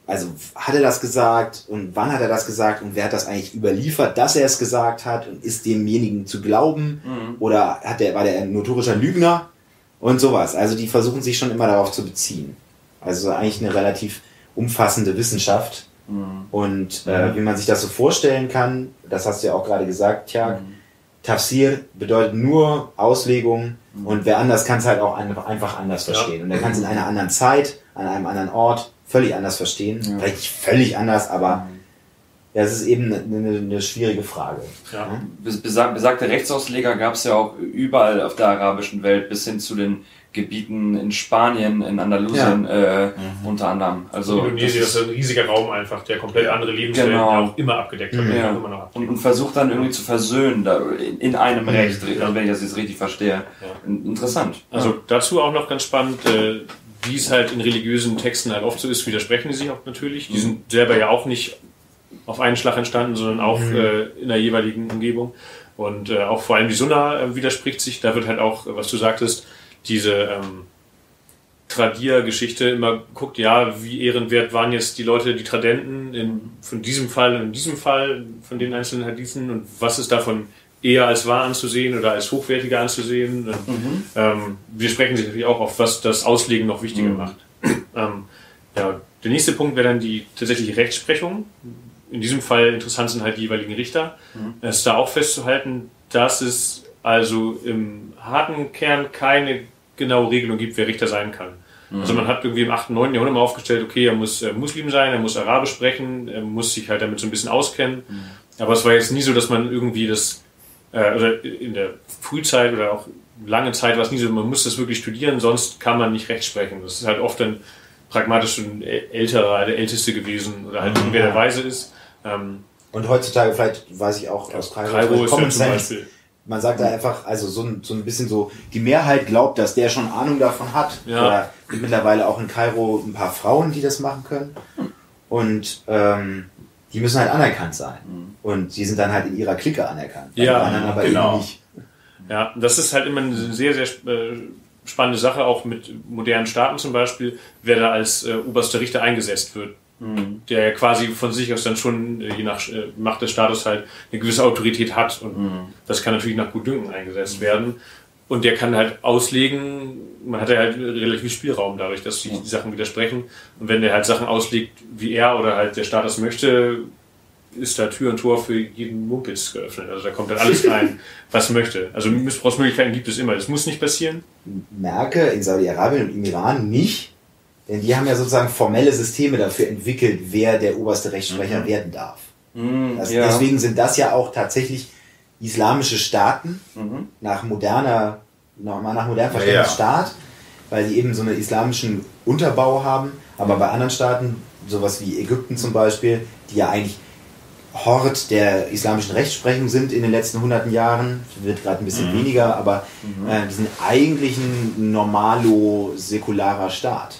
also hat er das gesagt und wann hat er das gesagt und wer hat das eigentlich überliefert, dass er es gesagt hat und ist demjenigen zu glauben mhm. oder hat der, war der ein notorischer Lügner und sowas. Also die versuchen sich schon immer darauf zu beziehen. Also eigentlich eine relativ umfassende Wissenschaft mhm. und äh, wie man sich das so vorstellen kann, das hast du ja auch gerade gesagt, Tjag, mhm. Tafsir bedeutet nur Auslegung mhm. und wer anders kann es halt auch einfach anders verstehen. Ja. Und der kann es in einer anderen Zeit, an einem anderen Ort völlig anders verstehen. Ja. Vielleicht nicht völlig anders, aber mhm. ja, es ist eben eine, eine, eine schwierige Frage. Ja. Besag, besagte Rechtsausleger gab es ja auch überall auf der arabischen Welt, bis hin zu den Gebieten in Spanien, in Andalusien ja. äh, mhm. unter anderem. Also Indonesien ist ein riesiger Raum einfach, der komplett andere Lebenswelten genau. auch immer abgedeckt hat. Mhm. Ja. Immer noch und, und versucht dann irgendwie zu versöhnen da, in, in einem mhm. Recht, also wenn ich das jetzt richtig verstehe. Ja. Interessant. Also dazu auch noch ganz spannend, äh, wie es halt in religiösen Texten halt oft so ist, widersprechen die sich auch natürlich. Die mhm. sind selber ja auch nicht auf einen Schlag entstanden, sondern auch mhm. äh, in der jeweiligen Umgebung. Und äh, auch vor allem die Sunna äh, widerspricht sich. Da wird halt auch, was du sagtest, diese ähm, Tradier-Geschichte immer guckt, ja, wie ehrenwert waren jetzt die Leute, die Tradenten in, von diesem Fall und in diesem Fall, von den einzelnen Hadithen und was ist davon eher als wahr anzusehen oder als hochwertiger anzusehen. Und, mhm. ähm, wir sprechen sich natürlich auch auf, was das Auslegen noch wichtiger mhm. macht. ähm, ja, der nächste Punkt wäre dann die tatsächliche Rechtsprechung. In diesem Fall interessant sind halt die jeweiligen Richter. Mhm. Es ist da auch festzuhalten, dass es also im harten Kern keine genaue Regelung gibt, wer Richter sein kann. Mhm. Also man hat irgendwie im achten, neunten Jahrhundert mal aufgestellt, okay, er muss äh, Muslim sein, er muss Arabisch sprechen, er muss sich halt damit so ein bisschen auskennen. Mhm. Aber es war jetzt nie so, dass man irgendwie das, äh, oder in der Frühzeit oder auch lange Zeit war es nie so, man muss das wirklich studieren, sonst kann man nicht Recht sprechen. Das ist halt oft dann pragmatisch schon ein älterer, der Älteste gewesen oder halt mhm. wer der Weise ist. Ähm, Und heutzutage vielleicht, weiß ich auch aus Kairo, Kairo ist Common ja zum Sense. Beispiel. Man sagt da einfach, also so ein, so ein bisschen so, die Mehrheit glaubt, dass der schon Ahnung davon hat. Ja. Oder gibt mittlerweile auch in Kairo ein paar Frauen, die das machen können. Und ähm, die müssen halt anerkannt sein. Und die sind dann halt in ihrer Clique anerkannt. Ja, die anderen aber genau. eben nicht. Ja, das ist halt immer eine sehr, sehr spannende Sache, auch mit modernen Staaten zum Beispiel, wer da als äh, oberster Richter eingesetzt wird. Mhm. Der quasi von sich aus dann schon, je nach äh, Macht des Staates halt, eine gewisse Autorität hat. Und mhm. das kann natürlich nach Gutdünken eingesetzt mhm. werden. Und der kann halt auslegen, man hat ja halt relativ viel Spielraum dadurch, dass sich die Sachen widersprechen. Und wenn der halt Sachen auslegt, wie er oder halt der Staat das möchte, ist da Tür und Tor für jeden Mumpitz geöffnet. Also da kommt dann alles rein, was möchte. Also Missbrauchsmöglichkeiten gibt es immer. Das muss nicht passieren. Merke, in Saudi-Arabien und im Iran nicht. Denn die haben ja sozusagen formelle Systeme dafür entwickelt, wer der oberste Rechtssprecher mhm. werden darf. Mhm, das, ja. Deswegen sind das ja auch tatsächlich islamische Staaten, mhm. nach moderner, nochmal nach modernem Verständnis ja, ja. Staat, weil die eben so einen islamischen Unterbau haben. Aber bei anderen Staaten, sowas wie Ägypten zum Beispiel, die ja eigentlich Hort der islamischen Rechtsprechung sind in den letzten hunderten Jahren, wird gerade ein bisschen mhm. weniger, aber mhm. äh, die sind eigentlich ein normalo-säkularer Staat.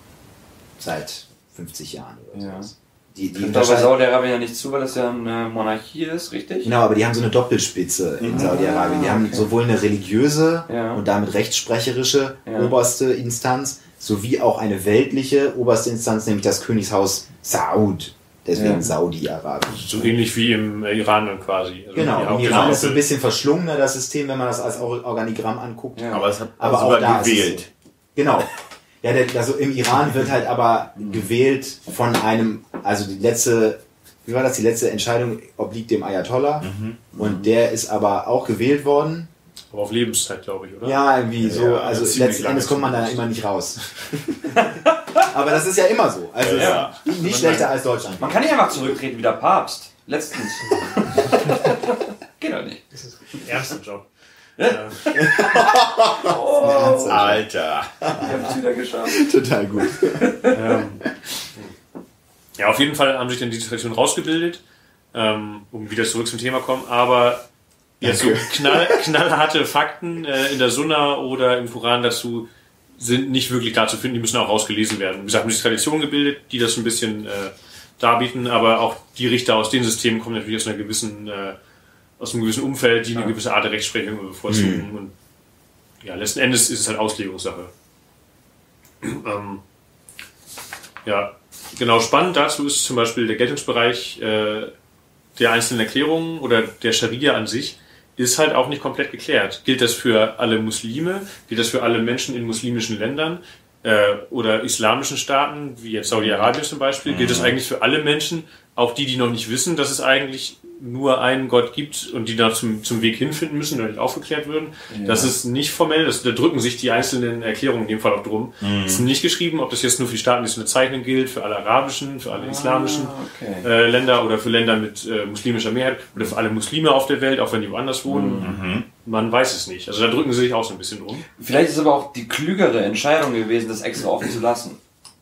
Seit fünfzig Jahren oder ja. sowas. Die, die trifft aber Saudi-Arabien ja nicht zu, weil das ja eine Monarchie ist, richtig? Genau, aber die haben so eine Doppelspitze in mhm. Saudi-Arabien. Die haben okay. sowohl eine religiöse ja. und damit rechtssprecherische ja. oberste Instanz, sowie auch eine weltliche oberste Instanz, nämlich das Königshaus Saud. Deswegen ja. Saudi-Arabien. So ähnlich wie im Iran dann quasi. Also genau, im Iran ist es ein bisschen verschlungener, das System, wenn man das als Organigramm anguckt. Ja. Aber es hat aber auch da gewählt. So. Genau. Ja, der, also im Iran wird halt aber gewählt von einem, also die letzte, wie war das, die letzte Entscheidung obliegt dem Ayatollah mhm. und der ist aber auch gewählt worden. Aber auf Lebenszeit, glaube ich, oder? Ja, irgendwie ja, so, ja, also letzten Endes kommt man da immer nicht raus. Aber das ist ja immer so, also ja, ja. nicht, nicht schlechter als Deutschland. Man kann nicht einfach zurücktreten wie der Papst, letztens. Geht doch nicht. Das ist ein ernster Job. oh, Alter. Ich hab's wieder geschafft. Total gut. Ähm, ja, auf jeden Fall haben sich dann die Traditionen rausgebildet, ähm, um wieder zurück zum Thema kommen, aber jetzt so knall, knallharte Fakten äh, in der Sunna oder im Koran dazu sind nicht wirklich da zu finden, die müssen auch rausgelesen werden. Wie gesagt, haben sich Traditionen gebildet, die das ein bisschen äh, darbieten, aber auch die Richter aus den Systemen kommen natürlich aus einer gewissen äh, aus einem gewissen Umfeld, die eine gewisse Art der Rechtsprechung bevorzugen. Mhm. Und ja, letzten Endes ist es halt Auslegungssache. ähm, ja, genau, spannend dazu ist zum Beispiel der Geltungsbereich äh, der einzelnen Erklärungen oder der Scharia an sich ist halt auch nicht komplett geklärt. Gilt das für alle Muslime? Gilt das für alle Menschen in muslimischen Ländern äh, oder islamischen Staaten, wie jetzt Saudi-Arabien zum Beispiel? Mhm. Gilt das eigentlich für alle Menschen, auch die, die noch nicht wissen, dass es eigentlich nur einen Gott gibt und die da zum, zum Weg hinfinden müssen, damit aufgeklärt würden? Ja. Das ist nicht formell, das, da drücken sich die einzelnen Erklärungen in dem Fall auch drum. Mhm. Es ist nicht geschrieben, ob das jetzt nur für die Staaten, die es bezeichnen gilt, für alle arabischen, für alle islamischen ah, okay. äh, Länder oder für Länder mit äh, muslimischer Mehrheit oder für alle Muslime auf der Welt, auch wenn die woanders wohnen. Mhm. Man weiß es nicht. Also da drücken sie sich auch so ein bisschen drum. Vielleicht ist es aber auch die klügere Entscheidung gewesen, das extra offen zu lassen.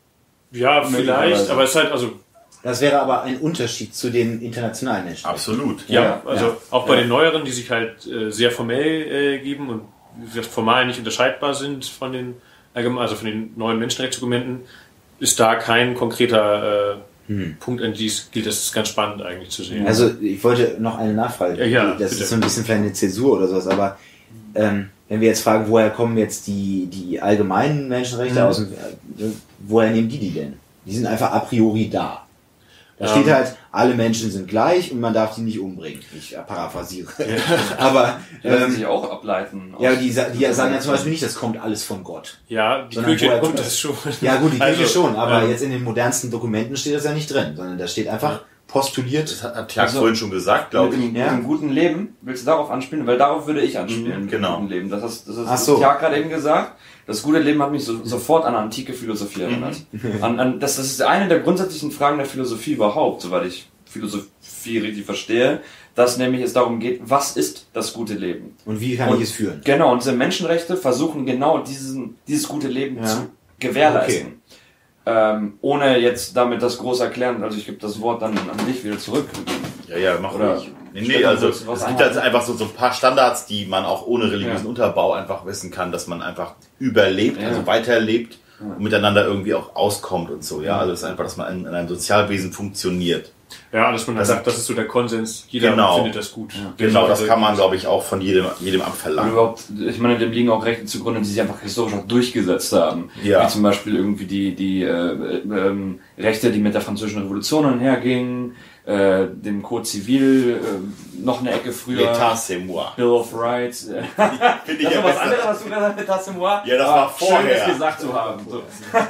Ja, vielleicht, aber es ist halt, also das wäre aber ein Unterschied zu den internationalen Menschen. Absolut. Ja, ja also ja. auch bei ja. den neueren, die sich halt äh, sehr formell äh, geben und formal nicht unterscheidbar sind von den also von den neuen Menschenrechtsdokumenten, ist da kein konkreter äh, hm. Punkt, an die es gilt. Das ist ganz spannend eigentlich zu sehen. Also ich wollte noch eine Nachfrage. Ja, ja, das bitte. ist so ein bisschen vielleicht eine Zäsur oder sowas, aber ähm, wenn wir jetzt fragen, woher kommen jetzt die, die allgemeinen Menschenrechte, mhm. aus dem, äh, woher nehmen die die denn? Die sind einfach a priori da. Da ja. steht halt, alle Menschen sind gleich und man darf die nicht umbringen. Ich äh, paraphrasiere. Ja. Aber die ähm, sich auch ableiten. Ja, die, die sagen ja zum Beispiel nicht, das kommt alles von Gott. Ja, die Kirche tut das schon. Ja gut, die Kirche also, schon, aber ähm, jetzt in den modernsten Dokumenten steht das ja nicht drin, sondern da steht einfach postuliert. Das hat, hat Tjag also, vorhin schon gesagt, glaube ich. Mit, ja? mit dem guten Leben, willst du darauf anspielen? Weil darauf würde ich anspielen. Mhm, genau. Mit dem guten Leben. Das ist, das ist Ach so. Tjag gerade eben gesagt. Das gute Leben hat mich so, sofort an antike Philosophie erinnert. Mhm. An, an, das, das ist eine der grundsätzlichen Fragen der Philosophie überhaupt, soweit ich Philosophie richtig verstehe, dass nämlich es darum geht, was ist das gute Leben? Und wie kann und, ich es führen? Genau, und diese Menschenrechte versuchen genau diesen, dieses gute Leben ja. zu gewährleisten. Okay. Ähm, ohne jetzt damit das groß erklären, also ich gebe das Wort dann an dich wieder zurück. Ja, ja, mach ruhig. Nee, nee, also es gibt halt einfach so, so ein paar Standards, die man auch ohne religiösen ja. Unterbau einfach wissen kann, dass man einfach überlebt, ja. also weiterlebt ja. und miteinander irgendwie auch auskommt und so. Ja, also es ist einfach, dass man in, in einem Sozialwesen funktioniert. Ja, dass man halt sagt, das ist so der Konsens, jeder genau. findet das gut. Ja. Genau, das kann man, glaube ich, auch von jedem, jedem abverlangen. Überhaupt, ich meine, dem liegen auch Rechte zugrunde, die sich einfach historisch auch durchgesetzt haben. Ja. Wie zum Beispiel irgendwie die, die äh, ähm, Rechte, die mit der Französischen Revolution einhergingen, äh, dem Code Civil, äh, noch eine Ecke früher. L'état c'est moi. Bill of Rights. Äh. Finde ich das ja ist was anderes, was du gesagt hast, L'état c'est moi. Ja, das war vorher. Schön, das gesagt zu haben. So.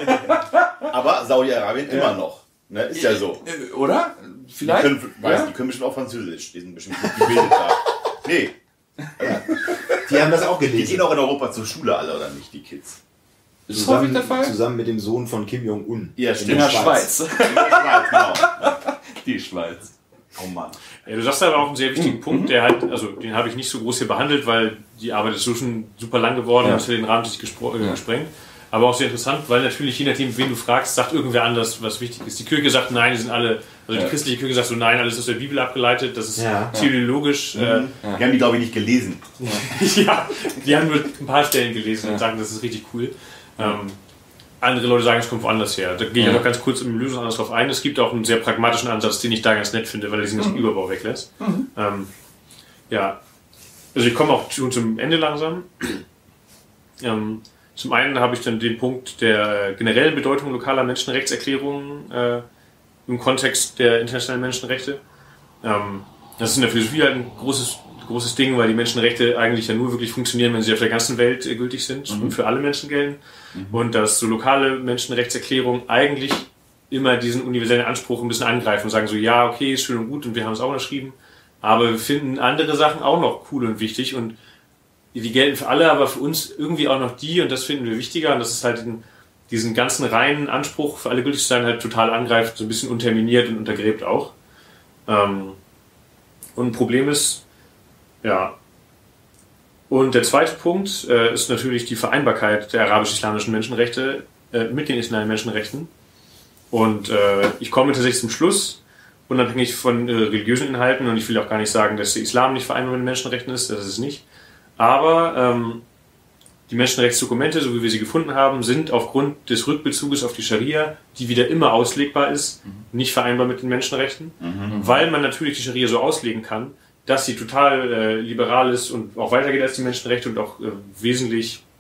Aber Saudi-Arabien immer noch. Ne, ist ja so. Oder? Vielleicht? Die können, weiß, ja? die können bestimmt auch Französisch. Die sind bestimmt gut gebildet da. Nee. Ja. Die haben das auch gelesen. Die gehen auch in Europa zur Schule alle, oder nicht, die Kids? Ist das häufig der Fall? Zusammen mit dem Sohn von Kim Jong-un. Ja, stimmt. In der Schweiz. In der Schweiz, genau. Die Schweiz. Oh Mann. Ja, du sagst aber auch einen sehr wichtigen mhm. Punkt, der halt, also den habe ich nicht so groß hier behandelt, weil die Arbeit ist so schon super lang geworden und ja. es hat den Rahmen sich gespro- ja. gesprengt. Aber auch sehr interessant, weil natürlich je nachdem, wen du fragst, sagt irgendwer anders, was wichtig ist. Die Kirche sagt, nein, die sind alle, also die ja. christliche Kirche sagt so, nein, alles aus der Bibel abgeleitet, das ist ja. theologisch. Ja. Äh, ja. Die haben die, glaube ich, nicht gelesen. Ja. ja, die haben nur ein paar Stellen gelesen ja. und sagen, das ist richtig cool. Ähm, andere Leute sagen, es kommt woanders her. Da gehe ich ja noch ganz kurz im Lösungsansatz drauf ein. Es gibt auch einen sehr pragmatischen Ansatz, den ich da ganz nett finde, weil er diesen ganzen mhm. Überbau weglässt. Mhm. Ähm, ja, also ich komme auch schon zum Ende langsam. Ähm, Zum einen habe ich dann den Punkt der generellen Bedeutung lokaler Menschenrechtserklärungen äh, im Kontext der internationalen Menschenrechte. Ähm, das ist in der Philosophie halt ein großes, großes Ding, weil die Menschenrechte eigentlich ja nur wirklich funktionieren, wenn sie auf der ganzen Welt äh, gültig sind mhm. und für alle Menschen gelten. Mhm. Und dass so lokale Menschenrechtserklärungen eigentlich immer diesen universellen Anspruch ein bisschen angreifen und sagen so, ja, okay, ist schön und gut und wir haben es auch unterschrieben, aber wir finden andere Sachen auch noch cool und wichtig und die gelten für alle, aber für uns irgendwie auch noch die und das finden wir wichtiger und das ist halt den, diesen ganzen reinen Anspruch für alle gültig zu sein halt total angreift, so ein bisschen unterminiert und untergräbt auch. Ähm, und ein Problem ist, ja, und der zweite Punkt äh, ist natürlich die Vereinbarkeit der arabisch-islamischen Menschenrechte äh, mit den islamischen Menschenrechten und äh, ich komme tatsächlich zum Schluss, unabhängig von äh, religiösen Inhalten und ich will auch gar nicht sagen, dass der Islam nicht vereinbar mit den Menschenrechten ist, das ist es nicht. Aber ähm, die Menschenrechtsdokumente, so wie wir sie gefunden haben, sind aufgrund des Rückbezuges auf die Scharia, die wieder immer auslegbar ist, mhm. nicht vereinbar mit den Menschenrechten, mhm. weil man natürlich die Scharia so auslegen kann, dass sie total äh, liberal ist und auch weitergeht als die Menschenrechte und auch äh, wesentlich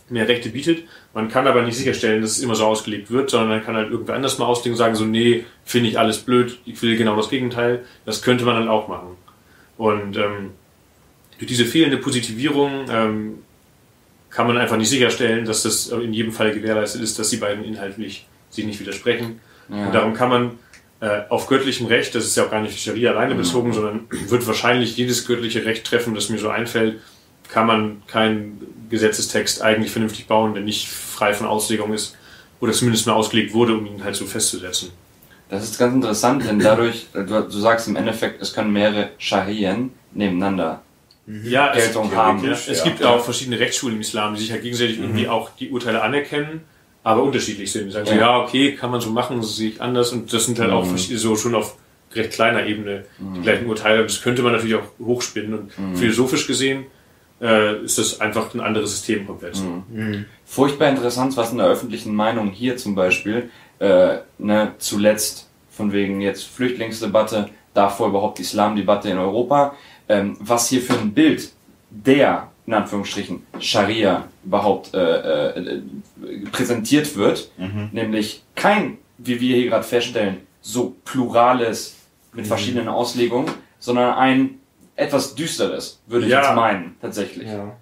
mehr Rechte bietet. Man kann aber nicht sicherstellen, dass es immer so ausgelegt wird, sondern man kann halt irgendwer anders mal auslegen und sagen so, nee, finde ich alles blöd, ich will genau das Gegenteil. Das könnte man dann auch machen. Und ähm, durch diese fehlende Positivierung ähm, kann man einfach nicht sicherstellen, dass das in jedem Fall gewährleistet ist, dass die beiden inhaltlich sich nicht widersprechen. Ja. Und darum kann man äh, auf göttlichem Recht, das ist ja auch gar nicht auf Scharia alleine mhm. bezogen, sondern wird wahrscheinlich jedes göttliche Recht treffen, das mir so einfällt, kann man keinen Gesetzestext eigentlich vernünftig bauen, der nicht frei von Auslegung ist oder zumindest mal ausgelegt wurde, um ihn halt so festzusetzen. Das ist ganz interessant, denn dadurch, du, du sagst im Endeffekt, es können mehrere Scharien nebeneinander ja, Geltung es, haben. Ja, es gibt ja auch verschiedene Rechtsschulen im Islam, die sich halt gegenseitig mhm. irgendwie auch die Urteile anerkennen, aber unterschiedlich sind. Die sagen ja. so, ja, okay, kann man so machen, das sehe ich anders. Und das sind halt mhm. auch so schon auf recht kleiner Ebene mhm. die gleichen Urteile. Das könnte man natürlich auch hochspinnen. Und mhm. philosophisch gesehen äh, ist das einfach ein anderes System komplett. Mhm. Furchtbar interessant, was in der öffentlichen Meinung hier zum Beispiel äh, ne, zuletzt von wegen jetzt Flüchtlingsdebatte, davor überhaupt Islamdebatte in Europa, ähm, was hier für ein Bild der, in Anführungsstrichen, Scharia überhaupt äh, äh, präsentiert wird, mhm. nämlich kein, wie wir hier gerade feststellen, so plurales mit verschiedenen Auslegungen, sondern ein etwas düsteres, würde ich ja. jetzt meinen, tatsächlich. Ja.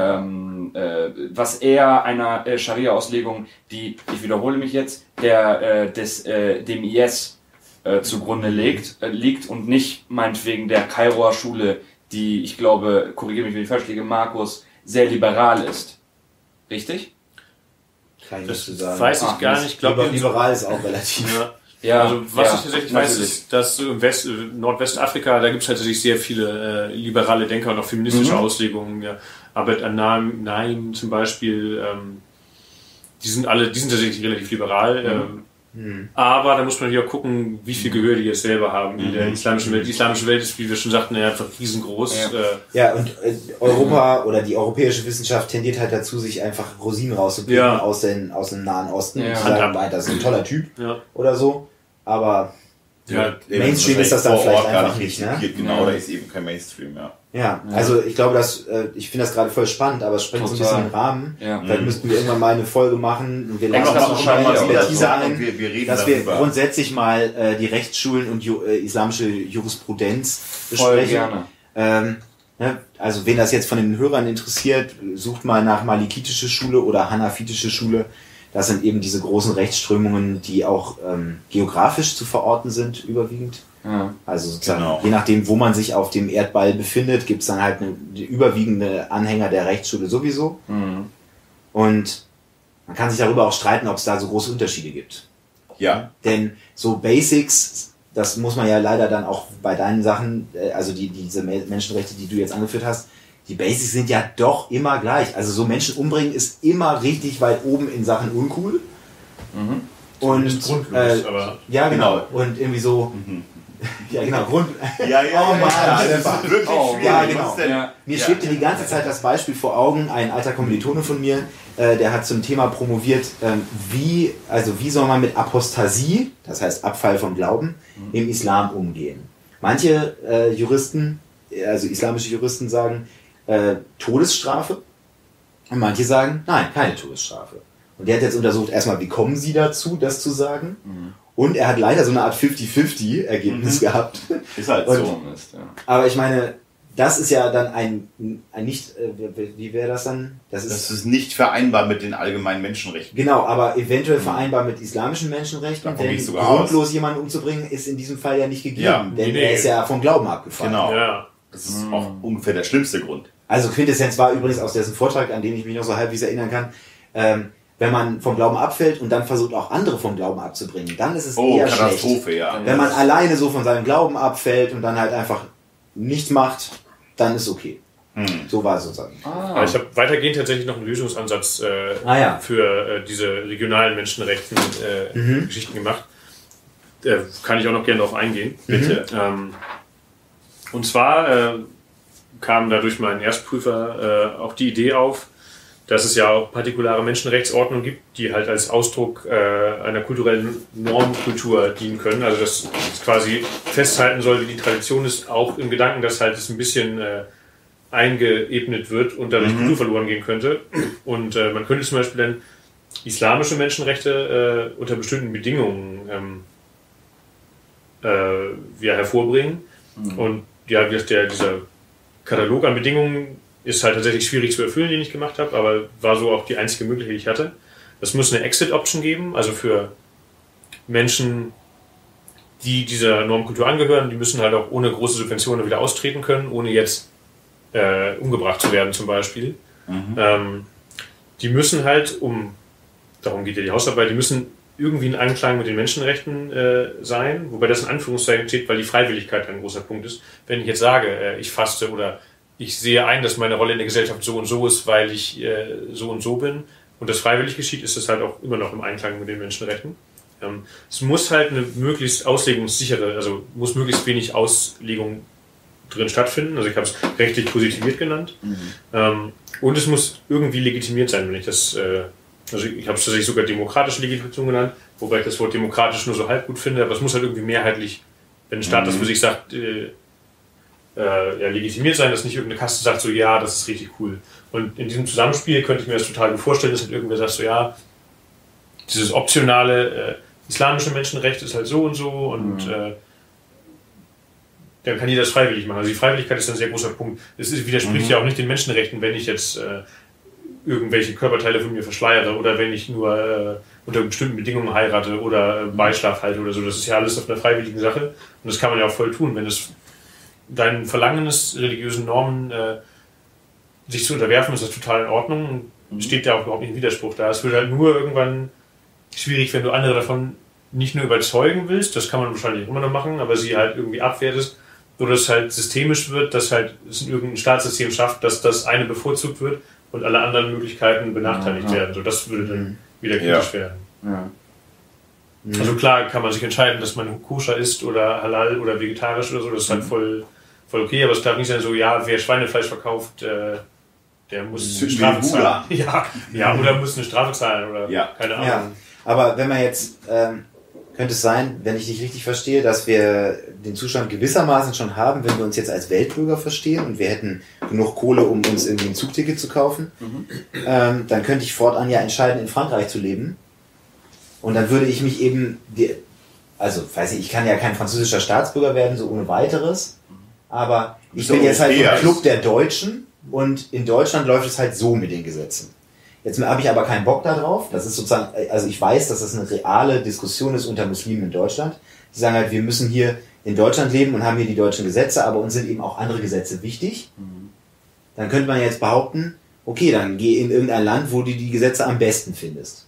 Ähm, äh, was eher einer äh, Scharia-Auslegung, die, ich wiederhole mich jetzt, der äh, des, äh, dem I S äh, zugrunde legt, äh, liegt und nicht meinetwegen der Kairoer Schule, die, ich glaube, korrigiere mich, wenn ich falsch liege, Markus, sehr liberal ist. Richtig? Kann ich das nicht sagen. weiß ich Ach, gar nicht. Ich glaube, liberal ist auch relativ. Ja. Ja, also was ja, ich tatsächlich natürlich. weiß, ist, dass im West, Nordwestafrika, da gibt es halt tatsächlich sehr viele äh, liberale Denker und auch feministische mhm. Auslegungen. Ja. Abed An-Naim Naim zum Beispiel, ähm, die sind alle, die sind tatsächlich relativ liberal. Mhm. Ähm, mhm. Aber da muss man wieder gucken, wie viel Gehör die jetzt selber haben in mhm. der islamischen Welt. Die islamische Welt ist, wie wir schon sagten, ja, einfach riesengroß. Ja, äh, ja und äh, Europa oder die europäische Wissenschaft tendiert halt dazu, sich einfach Rosinen rauszupicken ja. aus, den, aus dem Nahen Osten ja. und zu sagen, das ist ein toller Typ ja. oder so. Aber ja, Mainstream ist das dann vielleicht einfach nicht, ne? Genau, da ist eben kein Mainstream, ja. Ja, also ich glaube, dass äh, ich finde das gerade voll spannend, aber es sprengt so ein bisschen den Rahmen. Ja. Vielleicht mhm. müssten wir irgendwann mal eine Folge machen und wir lassen das auch mal Expertise ein, wir, wir reden dass darüber. wir grundsätzlich mal äh, die Rechtsschulen und ju äh, islamische Jurisprudenz besprechen. Voll gerne. Ähm, ne? Also wen das jetzt von den Hörern interessiert, sucht mal nach malikitische Schule oder hanafitische Schule. Das sind eben diese großen Rechtsströmungen, die auch ähm, geografisch zu verorten sind, überwiegend. Ja. Also sozusagen, genau. je nachdem, wo man sich auf dem Erdball befindet, gibt es dann halt eine, eine überwiegende Anhänger der Rechtsschule sowieso. Mhm. Und man kann sich darüber auch streiten, ob es da so große Unterschiede gibt. Ja. Denn so Basics, das muss man ja leider dann auch bei deinen Sachen, also die, diese Menschenrechte, die du jetzt angeführt hast, die Basics sind ja doch immer gleich. Also so Menschen umbringen ist immer richtig weit oben in Sachen uncool. Mhm. Und äh, aber ja genau. genau. Und irgendwie so. Mhm. Ja genau. Grund. Ja ja. Oh Mann, ja, das ist wirklich oh, schwierig. Ja genau. Ja. Mir ja. schwebte die ganze Zeit das Beispiel vor Augen. Ein alter Kommilitone von mir, äh, der hat zum Thema promoviert, ähm, wie also wie soll man mit Apostasie, das heißt Abfall vom Glauben, mhm. im Islam umgehen. Manche äh, Juristen, also islamische Juristen sagen Äh, Todesstrafe und manche sagen, nein, keine Todesstrafe. Und der hat jetzt untersucht, erstmal, wie kommen sie dazu, das zu sagen? Mhm. Und er hat leider so eine Art fifty fifty Ergebnis mhm. gehabt. Ist halt und, so. Mist, ja. Aber ich meine, das ist ja dann ein, ein nicht, äh, wie wäre das dann? Das ist, das ist nicht vereinbar mit den allgemeinen Menschenrechten. Genau, aber eventuell mhm. vereinbar mit islamischen Menschenrechten, denn grundlos aus. jemanden umzubringen, ist in diesem Fall ja nicht gegeben, ja, denn nee, er ist ja vom Glauben abgefallen. Genau. Ja. Das ist mhm. auch ungefähr der schlimmste Grund. Also Quintessenz war übrigens aus dessen Vortrag, an den ich mich noch so halbwegs erinnern kann, ähm, wenn man vom Glauben abfällt und dann versucht auch andere vom Glauben abzubringen, dann ist es oh, eher Katastrophe, schlecht. Ja. Wenn man alleine so von seinem Glauben abfällt und dann halt einfach nichts macht, dann ist okay. Hm. So war es sozusagen. Ah. Ich habe weitergehend tatsächlich noch einen Lösungsansatz äh, ah, ja. für äh, diese regionalen Menschenrechten äh, mhm. Geschichten gemacht. Äh, kann ich auch noch gerne darauf eingehen, bitte. Mhm. Ähm, und zwar äh, kam da durch meinen Erstprüfer äh, auch die Idee auf, dass es ja auch partikulare Menschenrechtsordnungen gibt, die halt als Ausdruck äh, einer kulturellen Normkultur dienen können. Also das quasi festhalten soll, wie die Tradition ist, auch im Gedanken, dass halt es ein bisschen äh, eingeebnet wird und dadurch Mhm. Kultur verloren gehen könnte. Und äh, man könnte zum Beispiel dann islamische Menschenrechte äh, unter bestimmten Bedingungen ähm, äh, ja, hervorbringen. Mhm. Und ja, der, dieser Katalog an Bedingungen ist halt tatsächlich schwierig zu erfüllen, den ich gemacht habe, aber war so auch die einzige Möglichkeit, die ich hatte. Es muss eine Exit-Option geben, also für Menschen, die dieser Normkultur angehören, die müssen halt auch ohne große Subventionen wieder austreten können, ohne jetzt äh, umgebracht zu werden zum Beispiel. Mhm. Ähm, die müssen halt, um, darum geht ja die Hausarbeit, die müssen irgendwie in Einklang mit den Menschenrechten äh, sein, wobei das in Anführungszeichen steht, weil die Freiwilligkeit ein großer Punkt ist. Wenn ich jetzt sage, äh, ich faste oder ich sehe ein, dass meine Rolle in der Gesellschaft so und so ist, weil ich äh, so und so bin und das freiwillig geschieht, ist das halt auch immer noch im Einklang mit den Menschenrechten. Ähm, es muss halt eine möglichst auslegungssichere, also muss möglichst wenig Auslegung drin stattfinden. Also ich habe es rechtlich positiviert genannt. Mhm. Ähm, und es muss irgendwie legitimiert sein, wenn ich das, äh, also ich habe es tatsächlich sogar demokratische Legitimation genannt, wobei ich das Wort demokratisch nur so halb gut finde, aber es muss halt irgendwie mehrheitlich, wenn ein Staat Mhm. das für sich sagt, äh, äh, ja, legitimiert sein, dass nicht irgendeine Kaste sagt, so ja, das ist richtig cool. Und in diesem Zusammenspiel könnte ich mir das total gut vorstellen, dass halt irgendwer sagt, so ja, dieses optionale äh, islamische Menschenrecht ist halt so und so und Mhm. äh, dann kann jeder das freiwillig machen. Also die Freiwilligkeit ist ein sehr großer Punkt. Es ist, widerspricht Mhm. ja auch nicht den Menschenrechten, wenn ich jetzt äh, irgendwelche Körperteile von mir verschleiere oder wenn ich nur äh, unter bestimmten Bedingungen heirate oder äh, Beischlaf halte oder so. Das ist ja alles auf einer freiwilligen Sache und das kann man ja auch voll tun. Wenn es dein Verlangen ist, religiösen Normen äh, sich zu unterwerfen, ist das total in Ordnung und steht ja auch überhaupt nicht im Widerspruch da. Es wird halt nur irgendwann schwierig, wenn du andere davon nicht nur überzeugen willst, das kann man wahrscheinlich immer noch machen, aber sie halt irgendwie abwertest, oder es halt systemisch wird, dass halt es irgendein Staatssystem schafft, dass das eine bevorzugt wird und alle anderen Möglichkeiten benachteiligt Ja. werden. So, das würde dann wieder Ja. kritisch werden. Ja. Also klar kann man sich entscheiden, dass man koscher isst oder halal oder vegetarisch oder so, das ist halt voll, voll okay, aber es darf nicht sein so, ja, wer Schweinefleisch verkauft, äh, der muss eine Zünden Strafe den zahlen. Ja, ja, oder muss eine Strafe zahlen oder Ja. keine Ahnung. Ja, aber wenn man jetzt, ähm, könnte es sein, wenn ich dich richtig verstehe, dass wir den Zustand gewissermaßen schon haben, wenn wir uns jetzt als Weltbürger verstehen und wir hätten genug Kohle, um uns irgendwie ein Zugticket zu kaufen, Mhm. ähm, dann könnte ich fortan ja entscheiden, in Frankreich zu leben. Und dann würde ich mich eben, die, also weiß ich, ich kann ja kein französischer Staatsbürger werden, so ohne weiteres, aber ich bist bin doch jetzt halt im Europäer. Club der Deutschen und in Deutschland läuft es halt so mit den Gesetzen. Jetzt habe ich aber keinen Bock darauf. Das ist sozusagen, also ich weiß, dass das eine reale Diskussion ist unter Muslimen in Deutschland. Die sagen halt, wir müssen hier in Deutschland leben und haben hier die deutschen Gesetze, aber uns sind eben auch andere Gesetze wichtig. Dann könnte man jetzt behaupten, okay, dann geh in irgendein Land, wo du die Gesetze am besten findest.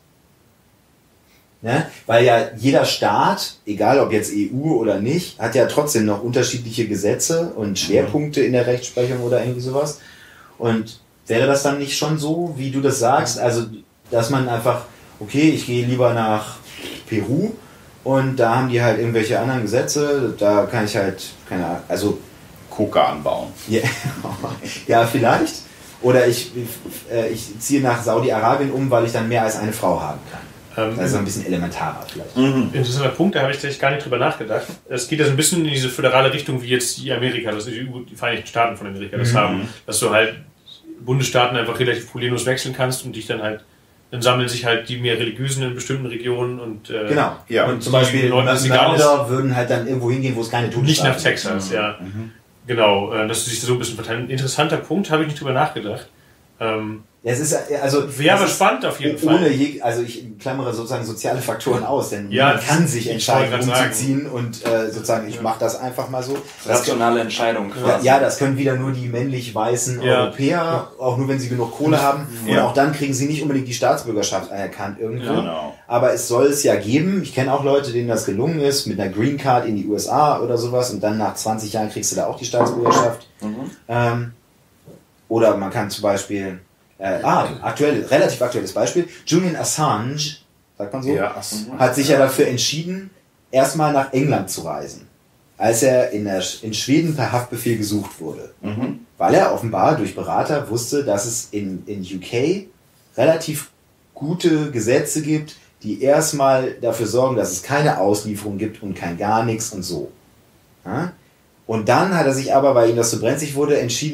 Ne? Weil ja jeder Staat, egal ob jetzt E U oder nicht, hat ja trotzdem noch unterschiedliche Gesetze und Schwerpunkte in der Rechtsprechung oder irgendwie sowas. Und wäre das dann nicht schon so, wie du das sagst? Also, dass man einfach, okay, ich gehe lieber nach Peru und da haben die halt irgendwelche anderen Gesetze, da kann ich halt, keine Ahnung, also, Coca anbauen. ja, ja vielleicht. Oder ich, äh, ich ziehe nach Saudi-Arabien um, weil ich dann mehr als eine Frau haben kann. Ähm, Das ist ein bisschen elementarer vielleicht. Interessanter Punkt, da habe ich tatsächlich gar nicht drüber nachgedacht. Es geht ja so ein bisschen in diese föderale Richtung, wie jetzt die Amerika, das die, E U, die Vereinigten Staaten von Amerika das Mhm. haben. Dass du halt Bundesstaaten einfach relativ problemlos wechseln kannst und dich dann halt, dann sammeln sich halt die mehr religiösen in bestimmten Regionen und äh, Genau. Ja. Und zum die Beispiel Leuten ist egal ist. Mörder würden halt dann irgendwo hingehen, wo es keine Todesstrafe nicht nach gibt. Texas, ja. Genau, äh, dass du dich so ein bisschen verteilen. Interessanter Punkt, habe ich nicht drüber nachgedacht. Ähm, Ja, es ist also Wäre es aber ist spannend auf jeden ohne Fall. je, also ich klammere sozusagen soziale Faktoren aus, denn Ja, man kann sich ich entscheiden, wollte gerade umzuziehen und äh, sozusagen ich mache das einfach mal so. Das Rationale Entscheidung können, quasi. ja, das können wieder nur die männlich weißen Ja. Europäer, auch nur wenn sie genug Kohle haben. Und Ja. auch dann kriegen sie nicht unbedingt die Staatsbürgerschaft anerkannt irgendwo. Genau. Aber es soll es ja geben. Ich kenne auch Leute, denen das gelungen ist, mit einer Green Card in die U S A oder sowas und dann nach zwanzig Jahren kriegst du da auch die Staatsbürgerschaft. Ähm, oder man kann zum Beispiel, äh, ah, aktuell, relativ aktuelles Beispiel, Julian Assange, sagt man so, Ja. hat sich ja dafür entschieden, erstmal nach England zu reisen, als er in, der, in Schweden per Haftbefehl gesucht wurde. Weil er offenbar durch Berater wusste, dass es in, in U K relativ gute Gesetze gibt, die erstmal dafür sorgen, dass es keine Auslieferung gibt und kein gar nichts und so. Ja? Und dann hat er sich aber, weil ihm das so brenzlig wurde, entschieden,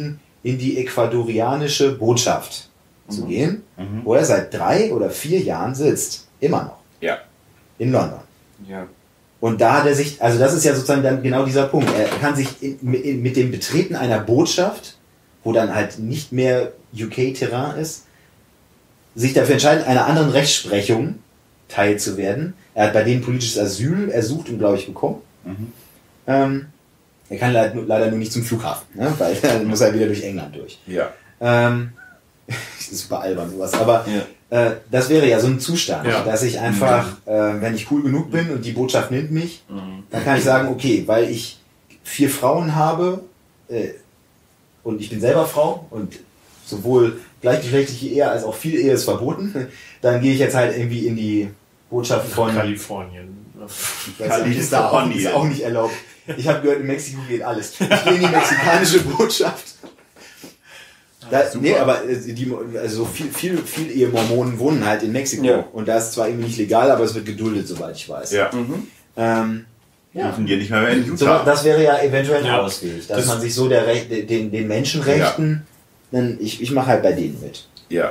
in die ecuadorianische Botschaft mhm. zu gehen, Mhm. wo er seit drei oder vier Jahren sitzt. Immer noch. Ja. In London. Ja. Und da hat er sich, also das ist ja sozusagen dann genau dieser Punkt. Er kann sich in, in, mit dem Betreten einer Botschaft, wo dann halt nicht mehr U K-Terrain ist, sich dafür entscheiden, einer anderen Rechtsprechung teilzuwerden. Er hat bei denen politisches Asyl ersucht und, glaube ich, bekommen. Mhm. Ähm, er kann leider, leider nur nicht zum Flughafen, ne? Weil dann muss er wieder durch England durch. Ja. Ähm, das ist super albern sowas, aber Ja. äh, das wäre ja so ein Zustand, Ja. dass ich einfach, äh, wenn ich cool genug bin und die Botschaft nimmt mich, Mhm. dann kann ich sagen, okay, weil ich vier Frauen habe äh, und ich bin selber Frau und sowohl gleichgeschlechtliche Ehe als auch viel Ehe ist verboten, dann gehe ich jetzt halt irgendwie in die Botschaft von Kalifornien. Ich weiß nicht, ist da auch, ist auch nicht erlaubt. Ich habe gehört, in Mexiko geht alles. Ich gehe in die mexikanische Botschaft. Da, nee, aber äh, die, also viel, viel, viel Ehemormonen wohnen halt in Mexiko. Ja. Und da ist es zwar irgendwie nicht legal, aber es wird geduldet, soweit ich weiß. Ja. Mhm. Ähm, Ja. Dürfen die nicht mehr, mehr in so, Utah. das wäre ja eventuell ein Ja. Ausweg, dass Das- man sich so der Recht, den, den Menschenrechten, dann ich, ich mache halt bei denen mit. Ja.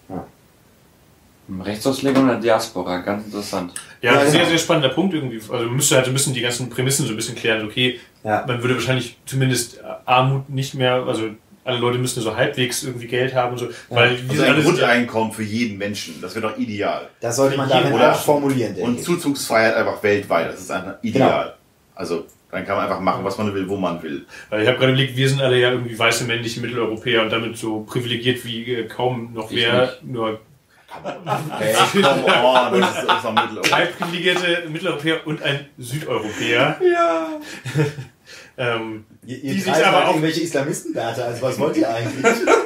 Rechtsauslegung der Diaspora, ganz interessant. Ja, Ja, sehr, genau. sehr spannender Punkt irgendwie. Also man müsste halt ein bisschen die ganzen Prämissen so ein bisschen klären. Okay, Ja. man würde wahrscheinlich zumindest Armut nicht mehr, also alle Leute müssten so halbwegs irgendwie Geld haben und so. Weil wir Also sind ein alle sind ja, Grundeinkommen für jeden Menschen. Das wäre doch ideal. Das sollte man darin Oder- auch formulieren, denke Und ich. Zuzugsfreiheit einfach weltweit. Das ist einfach ideal. Also dann kann man einfach machen, was man will, wo man will. weil ich habe gerade überlegt, wir sind alle ja irgendwie weiße männliche Mitteleuropäer und damit so privilegiert wie äh, kaum noch Ich wer. nicht. Nur Hey, come on, das ist, das ist doch Mitteleuropa. drei privilegierte Mitteleuropäer und ein Südeuropäer. Ja. Ähm, Ihr, Die ihr sich treibt aber halt auch- irgendwelche Islamistenwerte, also was wollt ihr eigentlich?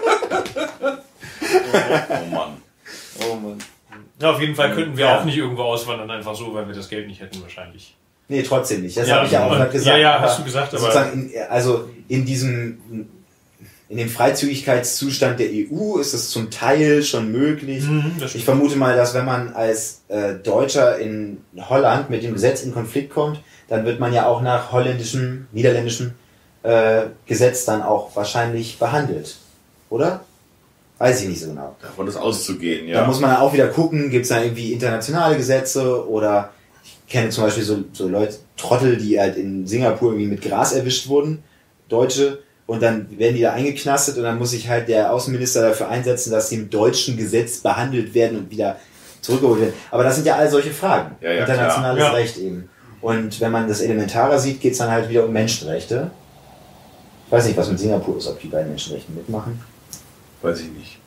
Oh Mann. Oh Mann. ja, auf jeden Fall könnten wir Ja. auch nicht irgendwo auswandern, einfach so, weil wir das Geld nicht hätten wahrscheinlich. Nee, trotzdem nicht. Das Ja, habe ich ja auch und- gerade gesagt. ja, ja, Aber hast du gesagt, aber- sozusagen in, also in diesem, in dem Freizügigkeitszustand der E U ist es zum Teil schon möglich. Mhm, das Ich stimmt. vermute mal, dass wenn man als äh, Deutscher in Holland mit dem Gesetz in Konflikt kommt, dann wird man ja auch nach holländischem, niederländischem äh, Gesetz dann auch wahrscheinlich behandelt. Oder? Weiß ich nicht so genau. Davon ist auszugehen, Da ja. muss man dann auch wieder gucken, gibt es da irgendwie internationale Gesetze oder ich kenne zum Beispiel so, so Leute, Trottel, die halt in Singapur irgendwie mit Gras erwischt wurden, Deutsche, und dann werden die da eingeknastet und dann muss sich halt der Außenminister dafür einsetzen, dass sie im deutschen Gesetz behandelt werden und wieder zurückgeholt werden. Aber das sind ja all solche Fragen. Ja, ja, Internationales klar. Ja. Recht eben. Und wenn man das elementarer sieht, geht es dann halt wieder um Menschenrechte. Ich weiß nicht, was mit Singapur ist, ob die bei den Menschenrechten mitmachen. Weiß ich nicht.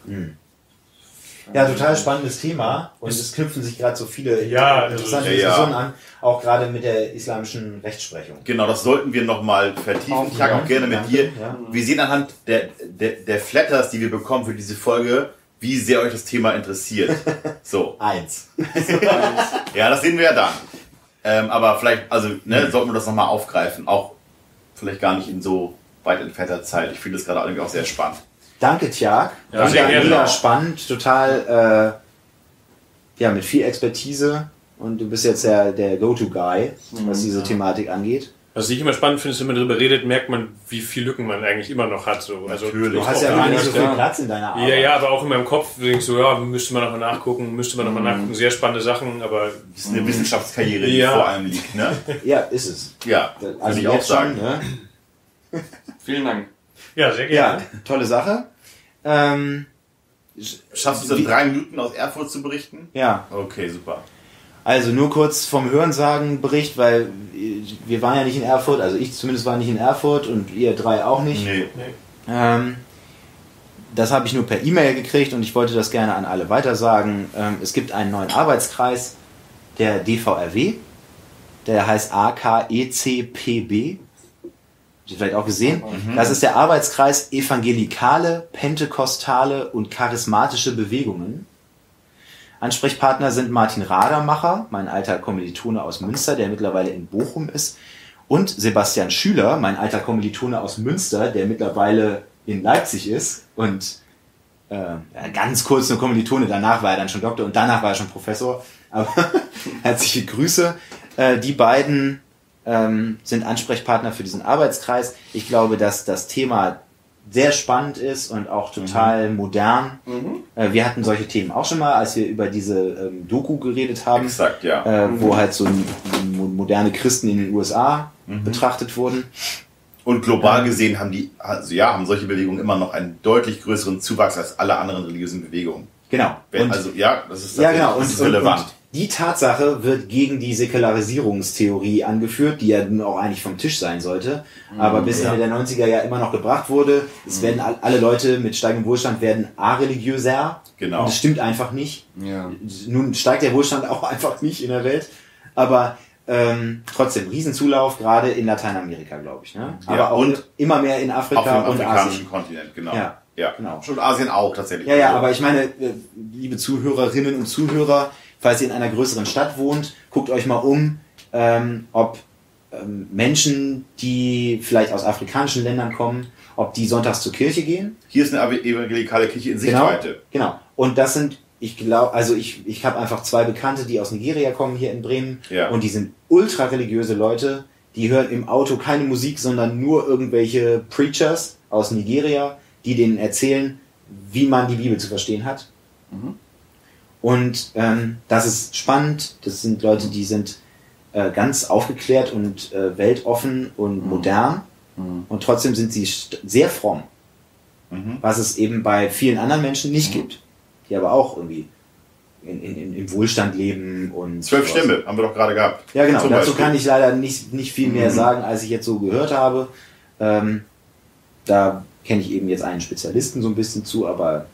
Ja, total spannendes Thema und es knüpfen sich gerade so viele Ja, interessante also, ja, Diskussionen ja. an, auch gerade mit der islamischen Rechtsprechung. Genau, das sollten wir nochmal vertiefen. Ich sage auch gerne mit Danke, dir. ja. Wir sehen anhand der, der, der Flatters, die wir bekommen für diese Folge, wie sehr euch das Thema interessiert. So. Eins. Ja, das sehen wir ja dann. Ähm, aber vielleicht, also, ne, sollten wir das nochmal aufgreifen. Auch vielleicht gar nicht in so weit entfernter Zeit. Ich finde das gerade irgendwie auch sehr spannend. Danke, Tjag. Ja, Mega, sehr gerne. mega spannend, total, äh, ja, mit viel Expertise und du bist jetzt der, der Go-To-Guy, was diese Thematik angeht. Was ich immer spannend finde, ist, wenn man darüber redet, merkt man, wie viele Lücken man eigentlich immer noch hat. So. Also, Natürlich. Du hast ja auch gar in- nicht so viel ja. Platz in deiner Arbeit. Ja, ja, aber auch in meinem Kopf denke ich so, ja, müsste man nochmal nachgucken, müsste man nochmal nachgucken. Sehr spannende Sachen, aber Das ist eine Wissenschaftskarriere, die Ja. vor allem liegt, ne? Ja, ist es. Ja, Also würde ich auch jetzt schon, sagen. ne? Vielen Dank. ja, sehr Ja, gerne. tolle Sache. Ähm, Schaffst du es Wie- in drei Minuten aus Erfurt zu berichten? ja, Okay, super. also nur kurz vom Hörensagen-Bericht, weil wir waren ja nicht in Erfurt, also ich zumindest war nicht in Erfurt und ihr drei auch nicht. Nee. Ähm, das habe ich nur per E-Mail gekriegt und ich wollte das gerne an alle weitersagen. Ähm, es gibt einen neuen Arbeitskreis, der D V R W, der heißt A K E C P B. Habt ihr vielleicht auch gesehen? Das ist der Arbeitskreis Evangelikale, Pentekostale und Charismatische Bewegungen. Ansprechpartner sind Martin Radermacher, mein alter Kommilitone aus Münster, der mittlerweile in Bochum ist, und Sebastian Schüler, mein alter Kommilitone aus Münster, der mittlerweile in Leipzig ist und äh, ja, ganz kurz eine Kommilitone, danach war er dann schon Doktor und danach war er schon Professor. Aber herzliche Grüße. Äh, die beiden ähm, sind Ansprechpartner für diesen Arbeitskreis. Ich glaube, dass das Thema sehr spannend ist und auch total mhm. modern. Mhm. Äh, wir hatten solche Themen auch schon mal, als wir über diese ähm, Doku geredet haben. Exakt, ja. Äh, mhm. wo halt so moderne Christen in den U S A mhm. betrachtet wurden. Und global gesehen haben die, also ja, haben solche Bewegungen immer noch einen deutlich größeren Zuwachs als alle anderen religiösen Bewegungen. Genau. Und, also ja, das ist, ja, genau. das und, ist relevant. Und, und die Tatsache wird gegen die Säkularisierungstheorie angeführt, die ja nun auch eigentlich vom Tisch sein sollte, mhm, aber bis Ende ja. der neunziger ja immer noch gebracht wurde. Es mhm. werden alle Leute mit steigendem Wohlstand werden areligiöser. Genau. Und das stimmt einfach nicht. Ja. Nun steigt der Wohlstand auch einfach nicht in der Welt, aber ähm, trotzdem Riesenzulauf, gerade in Lateinamerika, glaube ich. Ne? Aber ja, auch und immer mehr in Afrika auf dem und afrikanischen Asien. Kontinent, genau. Ja, ja. genau. Schon Asien auch tatsächlich. Ja, ja, aber ich meine, liebe Zuhörerinnen und Zuhörer, falls ihr in einer größeren Stadt wohnt, guckt euch mal um, ähm, ob ähm, Menschen, die vielleicht aus afrikanischen Ländern kommen, ob die sonntags zur Kirche gehen. Hier ist eine evangelikale Kirche in Sichtweite. Genau, genau. Und das sind, ich glaube, also ich, ich habe einfach zwei Bekannte, die aus Nigeria kommen, hier in Bremen. Ja. Und die sind ultra religiöse Leute. Die hören im Auto keine Musik, sondern nur irgendwelche Preachers aus Nigeria, die denen erzählen, wie man die Bibel zu verstehen hat. Mhm. Und ähm, das ist spannend. Das sind Leute, die sind äh, ganz aufgeklärt und äh, weltoffen und mhm. modern. Mhm. Und trotzdem sind sie sehr fromm. Mhm. Was es eben bei vielen anderen Menschen nicht mhm. gibt. Die aber auch irgendwie in, in, im Wohlstand leben. Und Zwölf sowas. Stämme haben wir doch gerade gehabt. Ja, genau. Zum Dazu Beispiel. kann ich leider nicht, nicht viel mehr mhm. sagen, als ich jetzt so gehört habe. Ähm, da kenne ich eben jetzt einen Spezialisten so ein bisschen zu, aber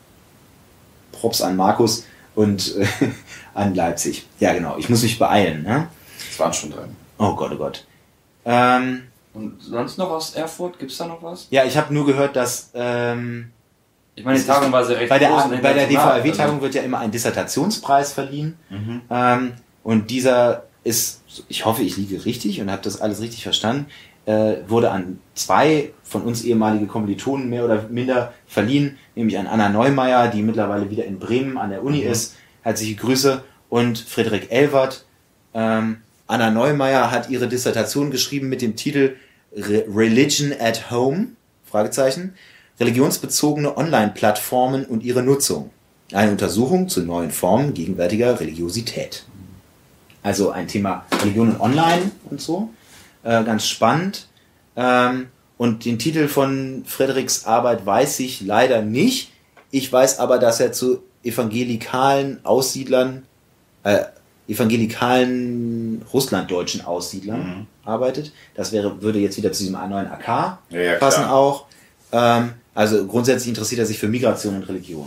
Props an Markus und äh, an Leipzig. Ja, genau. Ich muss mich beeilen. Ne? Das waren schon drei. Oh Gott, oh Gott. Ähm, und sonst noch aus Erfurt? Gibt es da noch was? Ja, ich habe nur gehört, dass... Ähm, ich meine, die Tagung war sehr recht bei der, groß. bei der D V R W-Tagung also. wird ja immer ein Dissertationspreis verliehen. Mhm. Ähm, und dieser ist, ich hoffe, ich liege richtig und habe das alles richtig verstanden, äh, wurde an zwei von uns ehemalige Kommilitonen mehr oder minder verliehen, nämlich an Anna Neumeier, die mittlerweile wieder in Bremen an der Uni mhm. ist. Herzliche Grüße. Und Friedrich Elwert. Ähm, Anna Neumeier hat ihre Dissertation geschrieben mit dem Titel Re- Religion at Home, Fragezeichen, religionsbezogene Online-Plattformen und ihre Nutzung. Eine Untersuchung zu neuen Formen gegenwärtiger Religiosität. Also ein Thema Religion und Online und so. Äh, ganz spannend. Ähm, und den Titel von Frederiks Arbeit weiß ich leider nicht. Ich weiß aber, dass er zu evangelikalen Aussiedlern, äh, evangelikalen russlanddeutschen Aussiedlern mhm. arbeitet. Das wäre, würde jetzt wieder zu diesem neuen A K ja, ja, passen klar. auch. Ähm, also grundsätzlich interessiert er sich für Migration und Religion.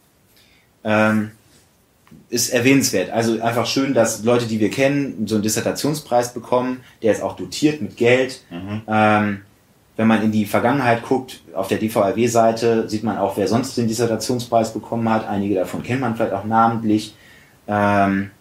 Ähm, ist erwähnenswert. Also einfach schön, dass Leute, die wir kennen, so einen Dissertationspreis bekommen. Der ist auch dotiert mit Geld. Mhm. Ähm, wenn man in die Vergangenheit guckt, auf der D V R W-Seite, sieht man auch, wer sonst den Dissertationspreis bekommen hat. Einige davon kennt man vielleicht auch namentlich. Ähm,